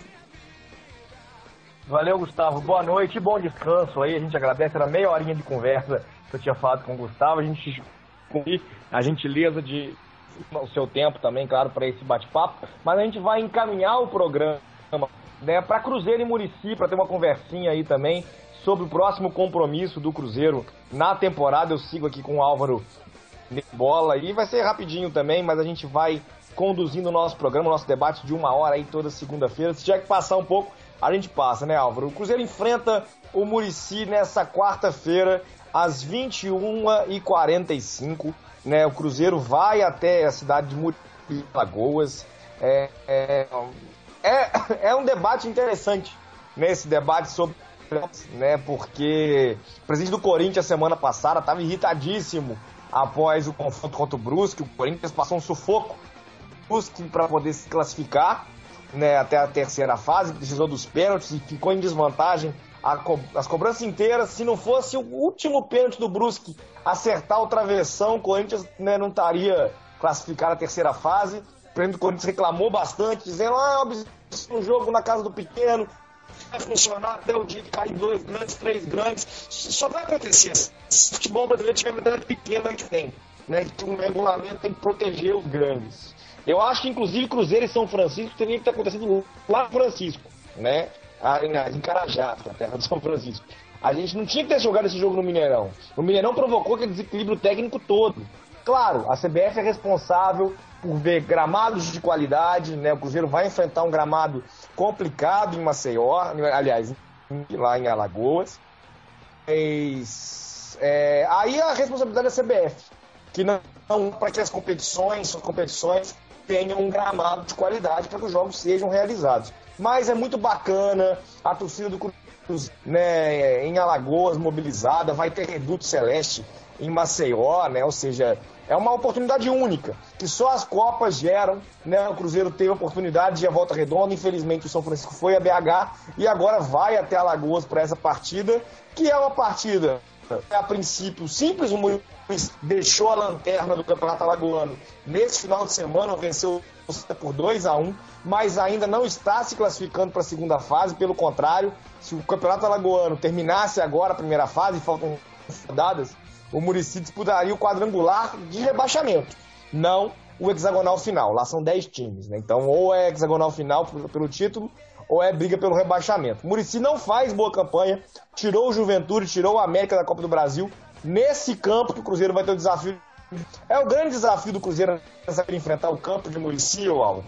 Valeu, Gustavo. Boa noite e bom descanso aí. A gente agradece. Era meia horinha de conversa que eu tinha falado com o Gustavo. A gentileza de o seu tempo também, claro, para esse bate-papo. Mas a gente vai encaminhar o programa, né, para Cruzeiro e Muricy, para ter uma conversinha aí também sobre o próximo compromisso do Cruzeiro na temporada. Eu sigo aqui com o Álvaro Bola e vai ser rapidinho também, mas a gente vai conduzindo o nosso programa, o nosso debate de 1 hora aí toda segunda-feira. Se tiver que passar um pouco, a gente passa, né, Álvaro? O Cruzeiro enfrenta o Muricy nessa quarta-feira, às 21h45, né? O Cruzeiro vai até a cidade de Muricy, Lagoas. É um debate interessante, né? Esse debate sobre, né? Porque o presidente do Corinthians, semana passada, estava irritadíssimo após o confronto contra o Brusque. O Corinthians passou um sufoco para poder se classificar, né, até a terceira fase, precisou dos pênaltis e ficou em desvantagem as cobranças inteiras. Se não fosse o último pênalti do Brusque acertar o travessão, o Corinthians, né, não estaria classificado à terceira fase. O presidente do Corinthians reclamou bastante, dizendo: um jogo na casa do pequeno vai funcionar até o dia que cair 2 grandes, 3 grandes. Só vai acontecer se o futebol brasileiro tiver a metade pequena que a gente tem, né, que o regulamento tem que proteger os grandes. Eu acho que, inclusive, Cruzeiro e São Francisco teria que estar acontecendo lá em Francisco, né? Em Carajás, na terra de São Francisco. A gente não tinha que ter jogado esse jogo no Mineirão. O Mineirão provocou aquele desequilíbrio técnico todo. Claro, a CBF é responsável por ver gramados de qualidade, né? O Cruzeiro vai enfrentar um gramado complicado em Maceió, aliás, lá em Alagoas. Mas, aí a responsabilidade da CBF, que não para que as competições tenham um gramado de qualidade para que os jogos sejam realizados. Mas é muito bacana a torcida do Cruzeiro, né, em Alagoas mobilizada, vai ter Reduto Celeste em Maceió, né, ou seja, é uma oportunidade única, que só as Copas geram, né? O Cruzeiro teve a oportunidade de ir à Volta Redonda, infelizmente o São Francisco foi a BH e agora vai até Alagoas para essa partida, que é uma partida, a princípio, simples. O Muricy deixou a lanterna do Campeonato Alagoano nesse final de semana, venceu por 2-1, mas ainda não está se classificando para a segunda fase. Pelo contrário, se o Campeonato Alagoano terminasse agora a primeira fase, faltam rodadas, o Muricy disputaria o quadrangular de rebaixamento, não o hexagonal final. Lá são 10 times, né? Então ou é hexagonal final pelo título, ou é briga pelo rebaixamento. O Muricy não faz boa campanha, tirou o Juventude, tirou o América da Copa do Brasil. Nesse campo que o Cruzeiro vai ter o desafio. É o grande desafio do Cruzeiro saber enfrentar o campo de Muricy, ou algo?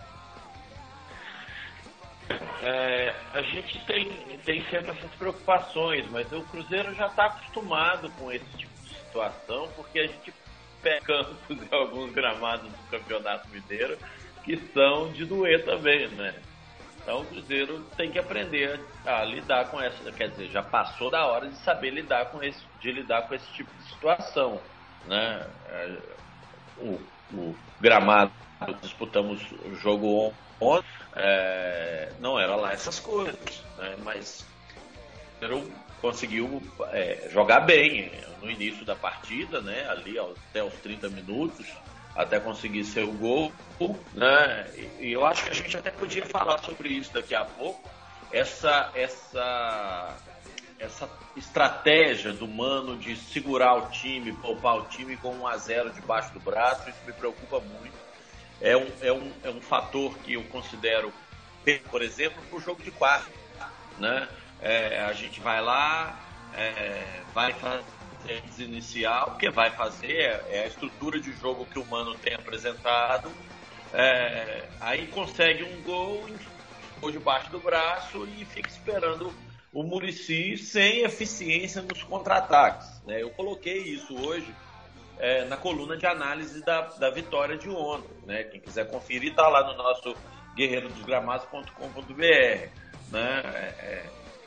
A gente tem sempre essas preocupações, mas o Cruzeiro já está acostumado com esse tipo de situação, porque a gente pega campos em alguns gramados do Campeonato Mineiro que são de doer também, né? Então o Cruzeiro tem que aprender a lidar com essa, quer dizer, já passou da hora de saber lidar com esse tipo de situação, né? O gramado, disputamos o jogo ontem, não era lá essas coisas, né? Mas o Cruzeiro conseguiu jogar bem no início da partida, né? Ali até os 30 minutos, até conseguir seu gol, né? E eu acho que a gente até podia falar sobre isso daqui a pouco. Essa estratégia do Mano de segurar o time, poupar o time com 1-0 debaixo do braço, isso me preocupa muito. É um fator que eu considero, por exemplo, para o jogo de quarta, né? A gente vai lá, vai fazer inicial, o que vai fazer é a estrutura de jogo que o Mano tem apresentado, aí consegue um gol debaixo do braço e fica esperando o Muricy sem eficiência nos contra-ataques, né? Eu coloquei isso hoje na coluna de análise da vitória de ontem, né? Quem quiser conferir está lá no nosso guerreirodosgramados.com.br, né?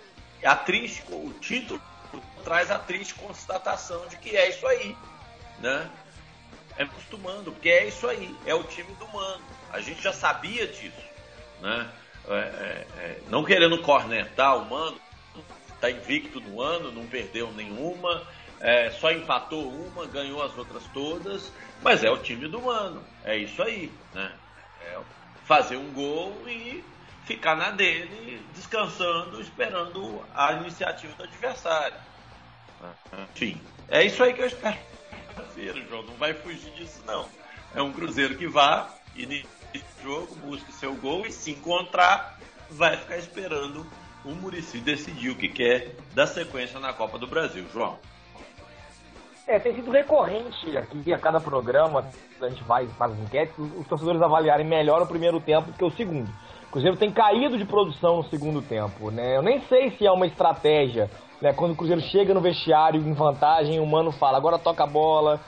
O título traz a triste constatação de que é isso aí, né? Acostumando, porque é isso aí, é o time do Mano. A gente já sabia disso, né? Não querendo cornetar o Mano, está invicto no ano, não perdeu nenhuma, só empatou uma, ganhou as outras todas, mas é o time do Mano, é isso aí, né? Fazer um gol e ficar na dele, descansando, esperando a iniciativa do adversário. Enfim, é isso aí que eu espero. João, não vai fugir disso, não. É um Cruzeiro que vai inicia o jogo, busca seu gol e, se encontrar, vai ficar esperando o Muricy decidir o que quer da sequência na Copa do Brasil. João. Tem sido recorrente aqui a cada programa, a gente faz enquetes, os torcedores avaliarem melhor o primeiro tempo do que o segundo. O Cruzeiro tem caído de produção no segundo tempo, né? Eu nem sei se é uma estratégia, né? Quando o Cruzeiro chega no vestiário em vantagem, o Mano fala, agora toca a bola,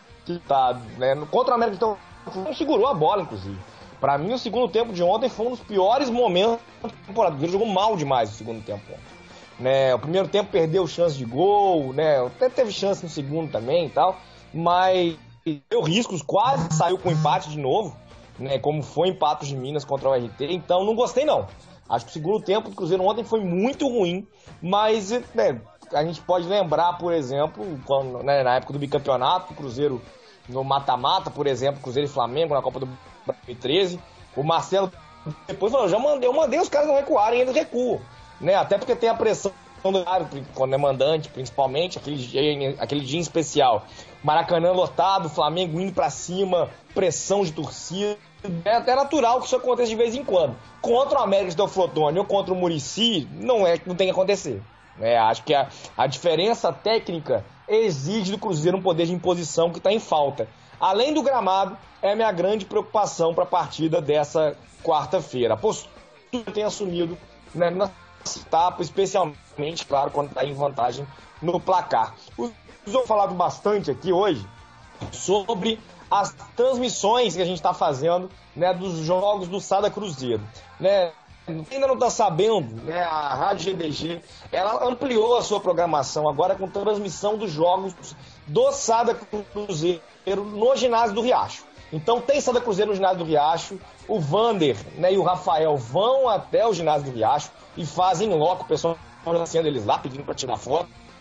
né? Contra o América, então, não segurou a bola, inclusive. Pra mim, o segundo tempo de ontem foi um dos piores momentos da temporada. O Cruzeiro jogou mal demais no segundo tempo, né? O primeiro tempo perdeu chance de gol, né? Até teve chance no segundo também e tal, mas deu riscos, quase saiu com empate de novo, né? Como foi em Patos de Minas contra o RT, então não gostei não. Acho que o segundo tempo do Cruzeiro ontem foi muito ruim, mas né, a gente pode lembrar, por exemplo, quando, né, na época do bicampeonato, o Cruzeiro no mata-mata, por exemplo, Cruzeiro e Flamengo na Copa do Brasil 2013, o Marcelo depois falou, eu mandei os caras não recuarem, eles recuam, né? Até porque tem a pressão do quando é mandante, principalmente, aquele dia em especial. Maracanã lotado, Flamengo indo pra cima, pressão de torcida. É até natural que isso aconteça de vez em quando. Contra o América do Flotone ou contra o Muricy, não tem que acontecer. Acho que a diferença técnica exige do Cruzeiro um poder de imposição que está em falta. Além do gramado, é a minha grande preocupação para a partida dessa quarta-feira. A postura que tem assumido, né, na etapa, especialmente, claro, quando está em vantagem no placar. Eu falado bastante aqui hoje sobre as transmissões que a gente está fazendo, né, dos jogos do Sada Cruzeiro, né? Ainda não está sabendo, né, a Rádio GDG, ela ampliou a sua programação agora com transmissão dos jogos do Sada Cruzeiro no ginásio do Riacho. Então tem Sada Cruzeiro no ginásio do Riacho, o Vander, né, e o Rafael vão até o ginásio do Riacho e fazem logo, o pessoal conhecendo eles lá, pedindo para tirar foto,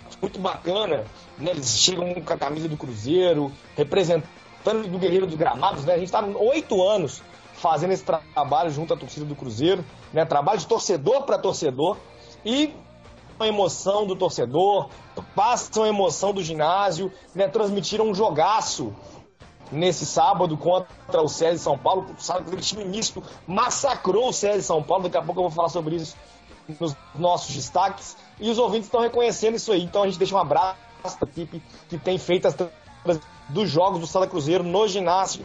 muito bacana, né? Eles chegam com a camisa do Cruzeiro, representando do Guerreiro dos Gramados, né? A gente está 8 anos fazendo esse trabalho junto à torcida do Cruzeiro, né? Trabalho de torcedor para torcedor, e a emoção do torcedor, passam a emoção do ginásio, né? Transmitiram um jogaço nesse sábado contra o César de São Paulo. Sabe, o time misto massacrou o César de São Paulo. Daqui a pouco eu vou falar sobre isso nos nossos destaques, e os ouvintes estão reconhecendo isso aí. Então a gente deixa um abraço para a equipe que tem feito as dos jogos do Sada Cruzeiro no ginásio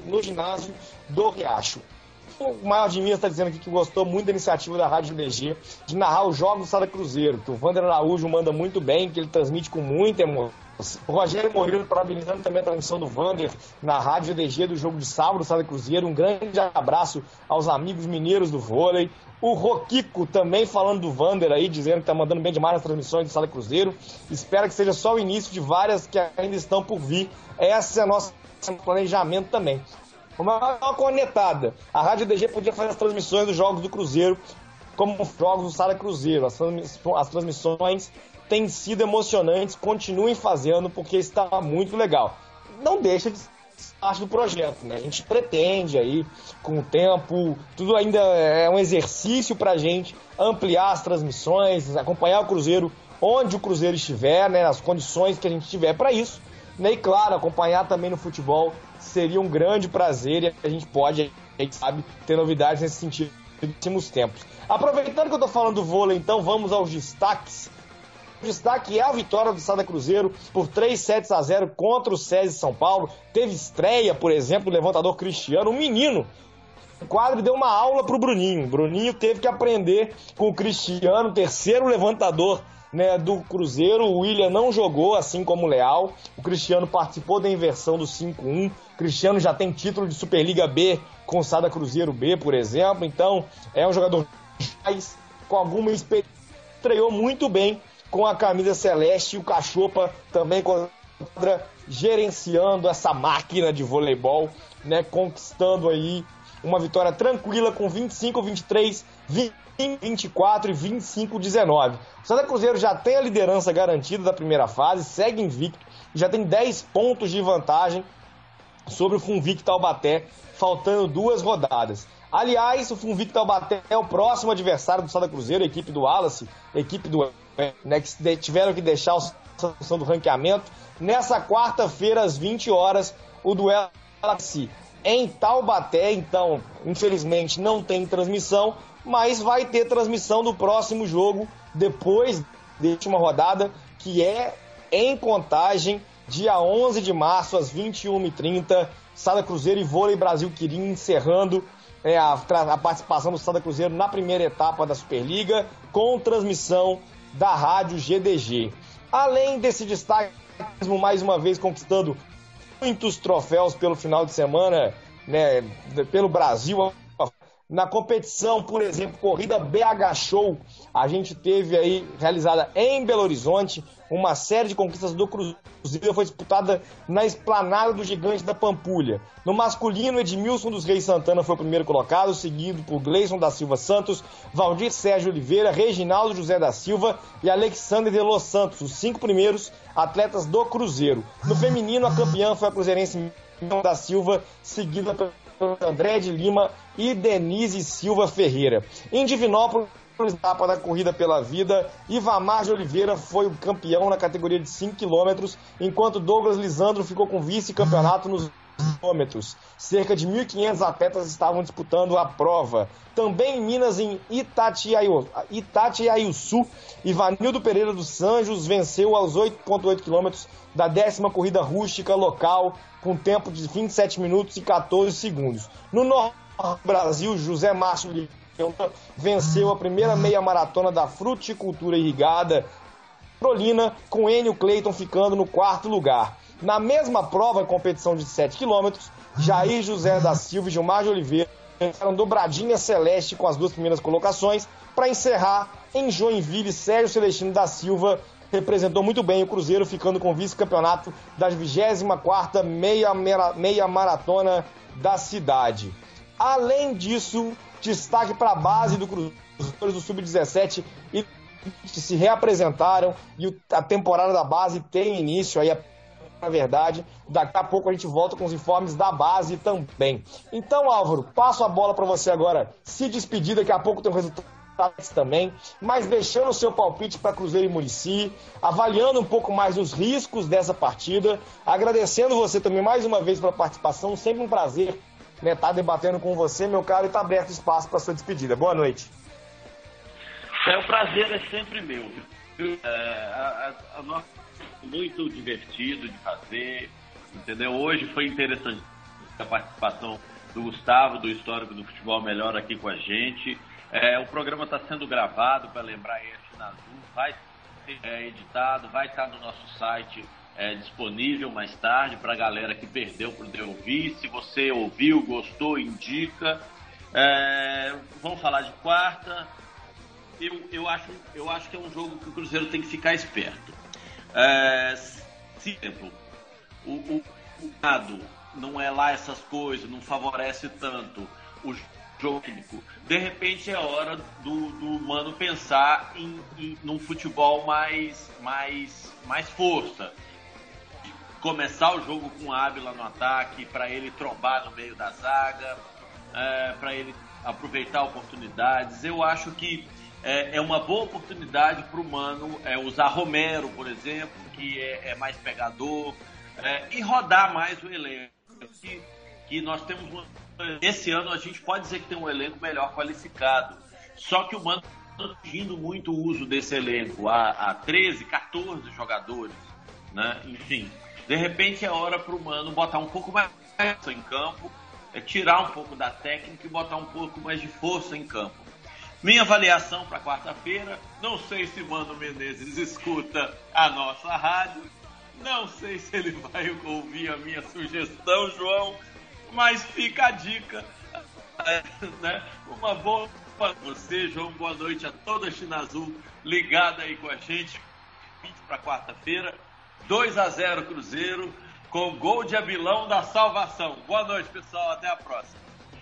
do Riacho. O Maior de Minas está dizendo aqui que gostou muito da iniciativa da Rádio DG de narrar os jogos do Sada Cruzeiro, que o Wander Araújo manda muito bem, que ele transmite com muita emoção. O Rogério Moreira parabenizando também a transmissão do Wander na Rádio DG do jogo de sábado do Sada Cruzeiro. Um grande abraço aos amigos mineiros do vôlei. O Roquico também falando do Wander aí, dizendo que está mandando bem demais nas transmissões do Sada Cruzeiro. Espero que seja só o início de várias que ainda estão por vir. Esse é o nosso planejamento também. Uma cornetada. A Rádio DG podia fazer as transmissões dos jogos do Cruzeiro como os jogos do Sada Cruzeiro. As transmissões têm sido emocionantes, continuem fazendo, porque está muito legal. Não deixa de ser parte do projeto, né? A gente pretende aí, com o tempo, tudo ainda é um exercício pra gente ampliar as transmissões, acompanhar o Cruzeiro onde o Cruzeiro estiver, né? Nas condições que a gente tiver para isso, né? E claro, acompanhar também no futebol seria um grande prazer, e a gente pode, a gente sabe, ter novidades nesse sentido nos últimos tempos. Aproveitando que eu tô falando do vôlei, então vamos aos destaques. O destaque é a vitória do Sada Cruzeiro por 3-0 contra o César de São Paulo. Teve estreia, por exemplo, do levantador Cristiano, um menino. O quadro deu uma aula pro Bruninho. Bruninho teve que aprender com o Cristiano, terceiro levantador, né, do Cruzeiro. O William não jogou, assim como o Leal. O Cristiano participou da inversão do 5-1. O Cristiano já tem título de Superliga B com o Sada Cruzeiro B, por exemplo. Então, é um jogador com alguma experiência. Estreou muito bem com a camisa celeste, e o Cachopa também gerenciando essa máquina de voleibol, né, conquistando aí uma vitória tranquila com 25-23, 20-24 e 25-19. O Sada Cruzeiro já tem a liderança garantida da primeira fase, segue invicto, já tem 10 pontos de vantagem sobre o Funvic Taubaté, faltando 2 rodadas. Aliás, o Funvic Taubaté é o próximo adversário do Sada Cruzeiro, a equipe do Wallace, a equipe do, né, que tiveram que deixar a função do ranqueamento. Nessa quarta-feira, às 20 horas, o duelo em Taubaté. Então, infelizmente, não tem transmissão, mas vai ter transmissão do próximo jogo, depois da última rodada, que é em Contagem, dia 11 de março, às 21h30, Sada Cruzeiro e Vôlei Brasil Quirim encerrando a participação do Sada Cruzeiro na primeira etapa da Superliga, com transmissão da Rádio GDG. Além desse destaque, mais uma vez conquistando muitos troféus pelo final de semana, né, pelo Brasil. Na competição, por exemplo, corrida BH Show, a gente teve aí, realizada em Belo Horizonte, uma série de conquistas do Cruzeiro, foi disputada na Esplanada do Gigante da Pampulha. No masculino, Edmilson dos Reis Santana foi o primeiro colocado, seguido por Gleison da Silva Santos, Valdir Sérgio Oliveira, Reginaldo José da Silva e Alexandre de Los Santos, os 5 primeiros atletas do Cruzeiro. No feminino, a campeã foi a cruzeirense da Silva, seguida pelo André de Lima e Denise Silva Ferreira. Em Divinópolis, etapa da corrida pela vida, Ivamar de Oliveira foi o campeão na categoria de 5 km, enquanto Douglas Lisandro ficou com vice-campeonato nos quilômetros. Cerca de 1.500 atletas estavam disputando a prova. Também em Minas, em Itatiaiuçu, Ivanildo Pereira dos Anjos venceu aos 8,8 km da 10ª corrida rústica local, com tempo de 27 minutos e 14 segundos. No Norte do Brasil, José Márcio venceu a primeira meia maratona da fruticultura irrigada Prolina, com Enio Cleiton ficando no 4º lugar. Na mesma prova, competição de 7 km, Jair José da Silva e Gilmar de Oliveira eram dobradinha celeste com as 2 primeiras colocações. Para encerrar, em Joinville, Sérgio Celestino da Silva representou muito bem o Cruzeiro, ficando com vice-campeonato da 24ª meia maratona da cidade. Além disso, destaque para a base do Cruzeiro do Sub-17 e se reapresentaram e a temporada da base tem início aí, na verdade. Daqui a pouco a gente volta com os informes da base também. Então, Álvaro, passo a bola para você agora se despedir. Daqui a pouco tem um resultado também, mas deixando o seu palpite para Cruzeiro e Muricy, avaliando um pouco mais os riscos dessa partida, agradecendo você também mais uma vez pela participação. Sempre um prazer, né, estar debatendo com você, meu caro, e está aberto espaço para sua despedida. Boa noite. O prazer é sempre meu. A nossa muito divertido de fazer, entendeu? Hoje foi interessante a participação do Gustavo, do Histórico do Futebol Melhor, aqui com a gente. O programa está sendo gravado, para lembrar aí, na Azul, vai ser editado, vai estar no nosso site disponível mais tarde para a galera que perdeu poder ouvir. Se você ouviu, gostou, indica. Vamos falar de quarta. Eu acho que é um jogo que o Cruzeiro tem que ficar esperto. Se, por exemplo, o lado não é lá essas coisas, não favorece tanto o jogo técnico, de repente é hora do Mano pensar num futebol mais força. Começar o jogo com Ávila no ataque, para ele trombar no meio da zaga, para ele aproveitar oportunidades. Eu acho que é uma boa oportunidade para o Mano usar Romero, por exemplo, que é mais pegador, e rodar mais o elenco. Que nós temos esse ano a gente pode dizer que tem um elenco melhor qualificado, só que o Mano está exigindo muito o uso desse elenco a 13, 14 jogadores, né? Enfim, de repente é hora para o Mano botar um pouco mais em campo, tirar um pouco da técnica e botar um pouco mais de força em campo. Minha avaliação para quarta-feira, não sei se Mano Menezes escuta a nossa rádio, não sei se ele vai ouvir a minha sugestão, João, mas fica a dica, né? Uma boa para você, João, boa noite a toda a China Azul ligada aí com a gente para quarta-feira, 2-0 Cruzeiro, com gol de Abilão da salvação. Boa noite, pessoal, até a próxima.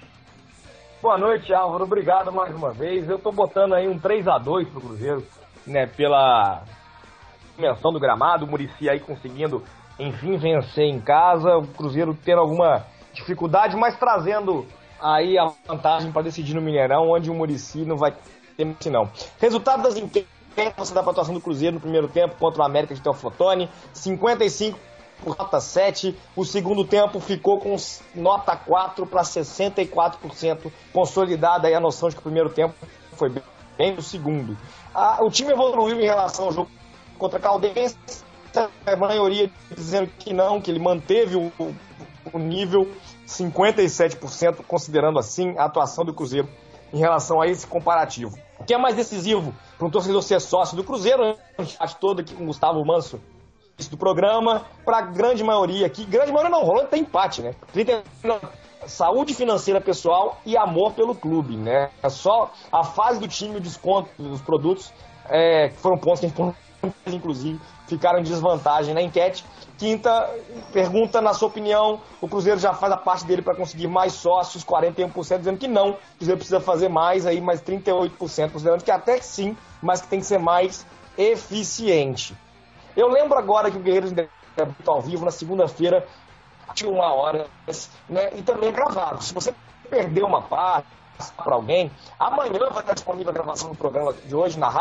Boa noite, Álvaro, obrigado mais uma vez. Eu tô botando aí um 3-2 pro Cruzeiro, né, pela dimensão do gramado, o Muricy aí conseguindo, enfim, vencer em casa, o Cruzeiro tendo alguma dificuldade, mas trazendo aí a vantagem para decidir no Mineirão, onde o Muricy não vai ter não. Resultado das enquetes da pontuação do Cruzeiro no primeiro tempo contra o América de Teoflotone, 55 por nota 7, o segundo tempo ficou com nota 4 para 64%, consolidada aí a noção de que o primeiro tempo foi bem no segundo. O time evoluiu em relação ao jogo contra a Caldense, a maioria dizendo que não, que ele manteve o nível, 57%, considerando assim a atuação do Cruzeiro em relação a esse comparativo. O que é mais decisivo para um torcedor ser sócio do Cruzeiro, a gente todo aqui com o Gustavo Manso do programa, para a grande maioria aqui, grande maioria não, rolando tem empate, né? Saúde financeira pessoal e amor pelo clube, né? É só a fase do time, o desconto dos produtos, que foram pontos que a gente, inclusive, ficaram em desvantagem na enquete. Quinta pergunta, na sua opinião, o Cruzeiro já faz a parte dele para conseguir mais sócios, 41% dizendo que não, o Cruzeiro precisa fazer mais, aí mais 38% considerando que até que sim, mas que tem que ser mais eficiente. Eu lembro agora que o Guerreiros debutou ao vivo na segunda-feira, de 1 hora, né, e também gravado. Se você perdeu uma parte para alguém, amanhã vai estar disponível a gravação do programa de hoje na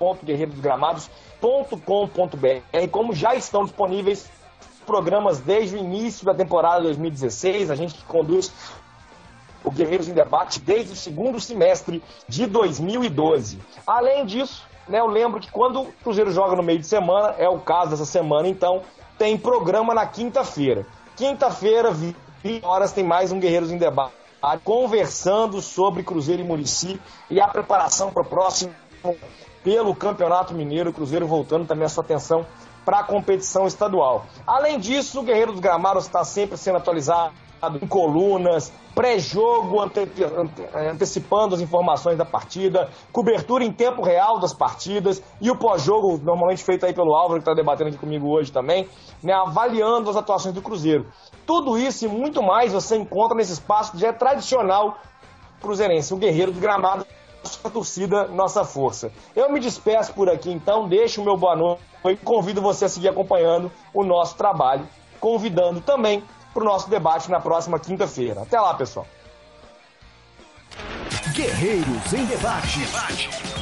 radio.guerreirosgramados.com.br, como já estão disponíveis programas desde o início da temporada 2016, a gente que conduz o Guerreiros em Debate desde o segundo semestre de 2012. Além disso, né, eu lembro que quando o Cruzeiro joga no meio de semana, é o caso dessa semana, então, tem programa na quinta-feira. Quinta-feira, 20 horas, tem mais um Guerreiros em Debate, conversando sobre Cruzeiro e Muricy e a preparação para o próximo pelo Campeonato Mineiro, o Cruzeiro voltando também a sua atenção para a competição estadual. Além disso, o Guerreiro dos Gramados está sempre sendo atualizado em colunas, pré-jogo, antecipando as informações da partida, cobertura em tempo real das partidas e o pós-jogo, normalmente feito aí pelo Álvaro, que está debatendo aqui comigo hoje também, né, avaliando as atuações do Cruzeiro. Tudo isso e muito mais você encontra nesse espaço que já é tradicional cruzeirense, o Guerreiro dos Gramados, nossa torcida, nossa força. Eu me despeço por aqui, então, deixo o meu boa noite e convido você a seguir acompanhando o nosso trabalho, convidando também para o nosso debate na próxima quinta-feira. Até lá, pessoal. Guerreiros em Debate.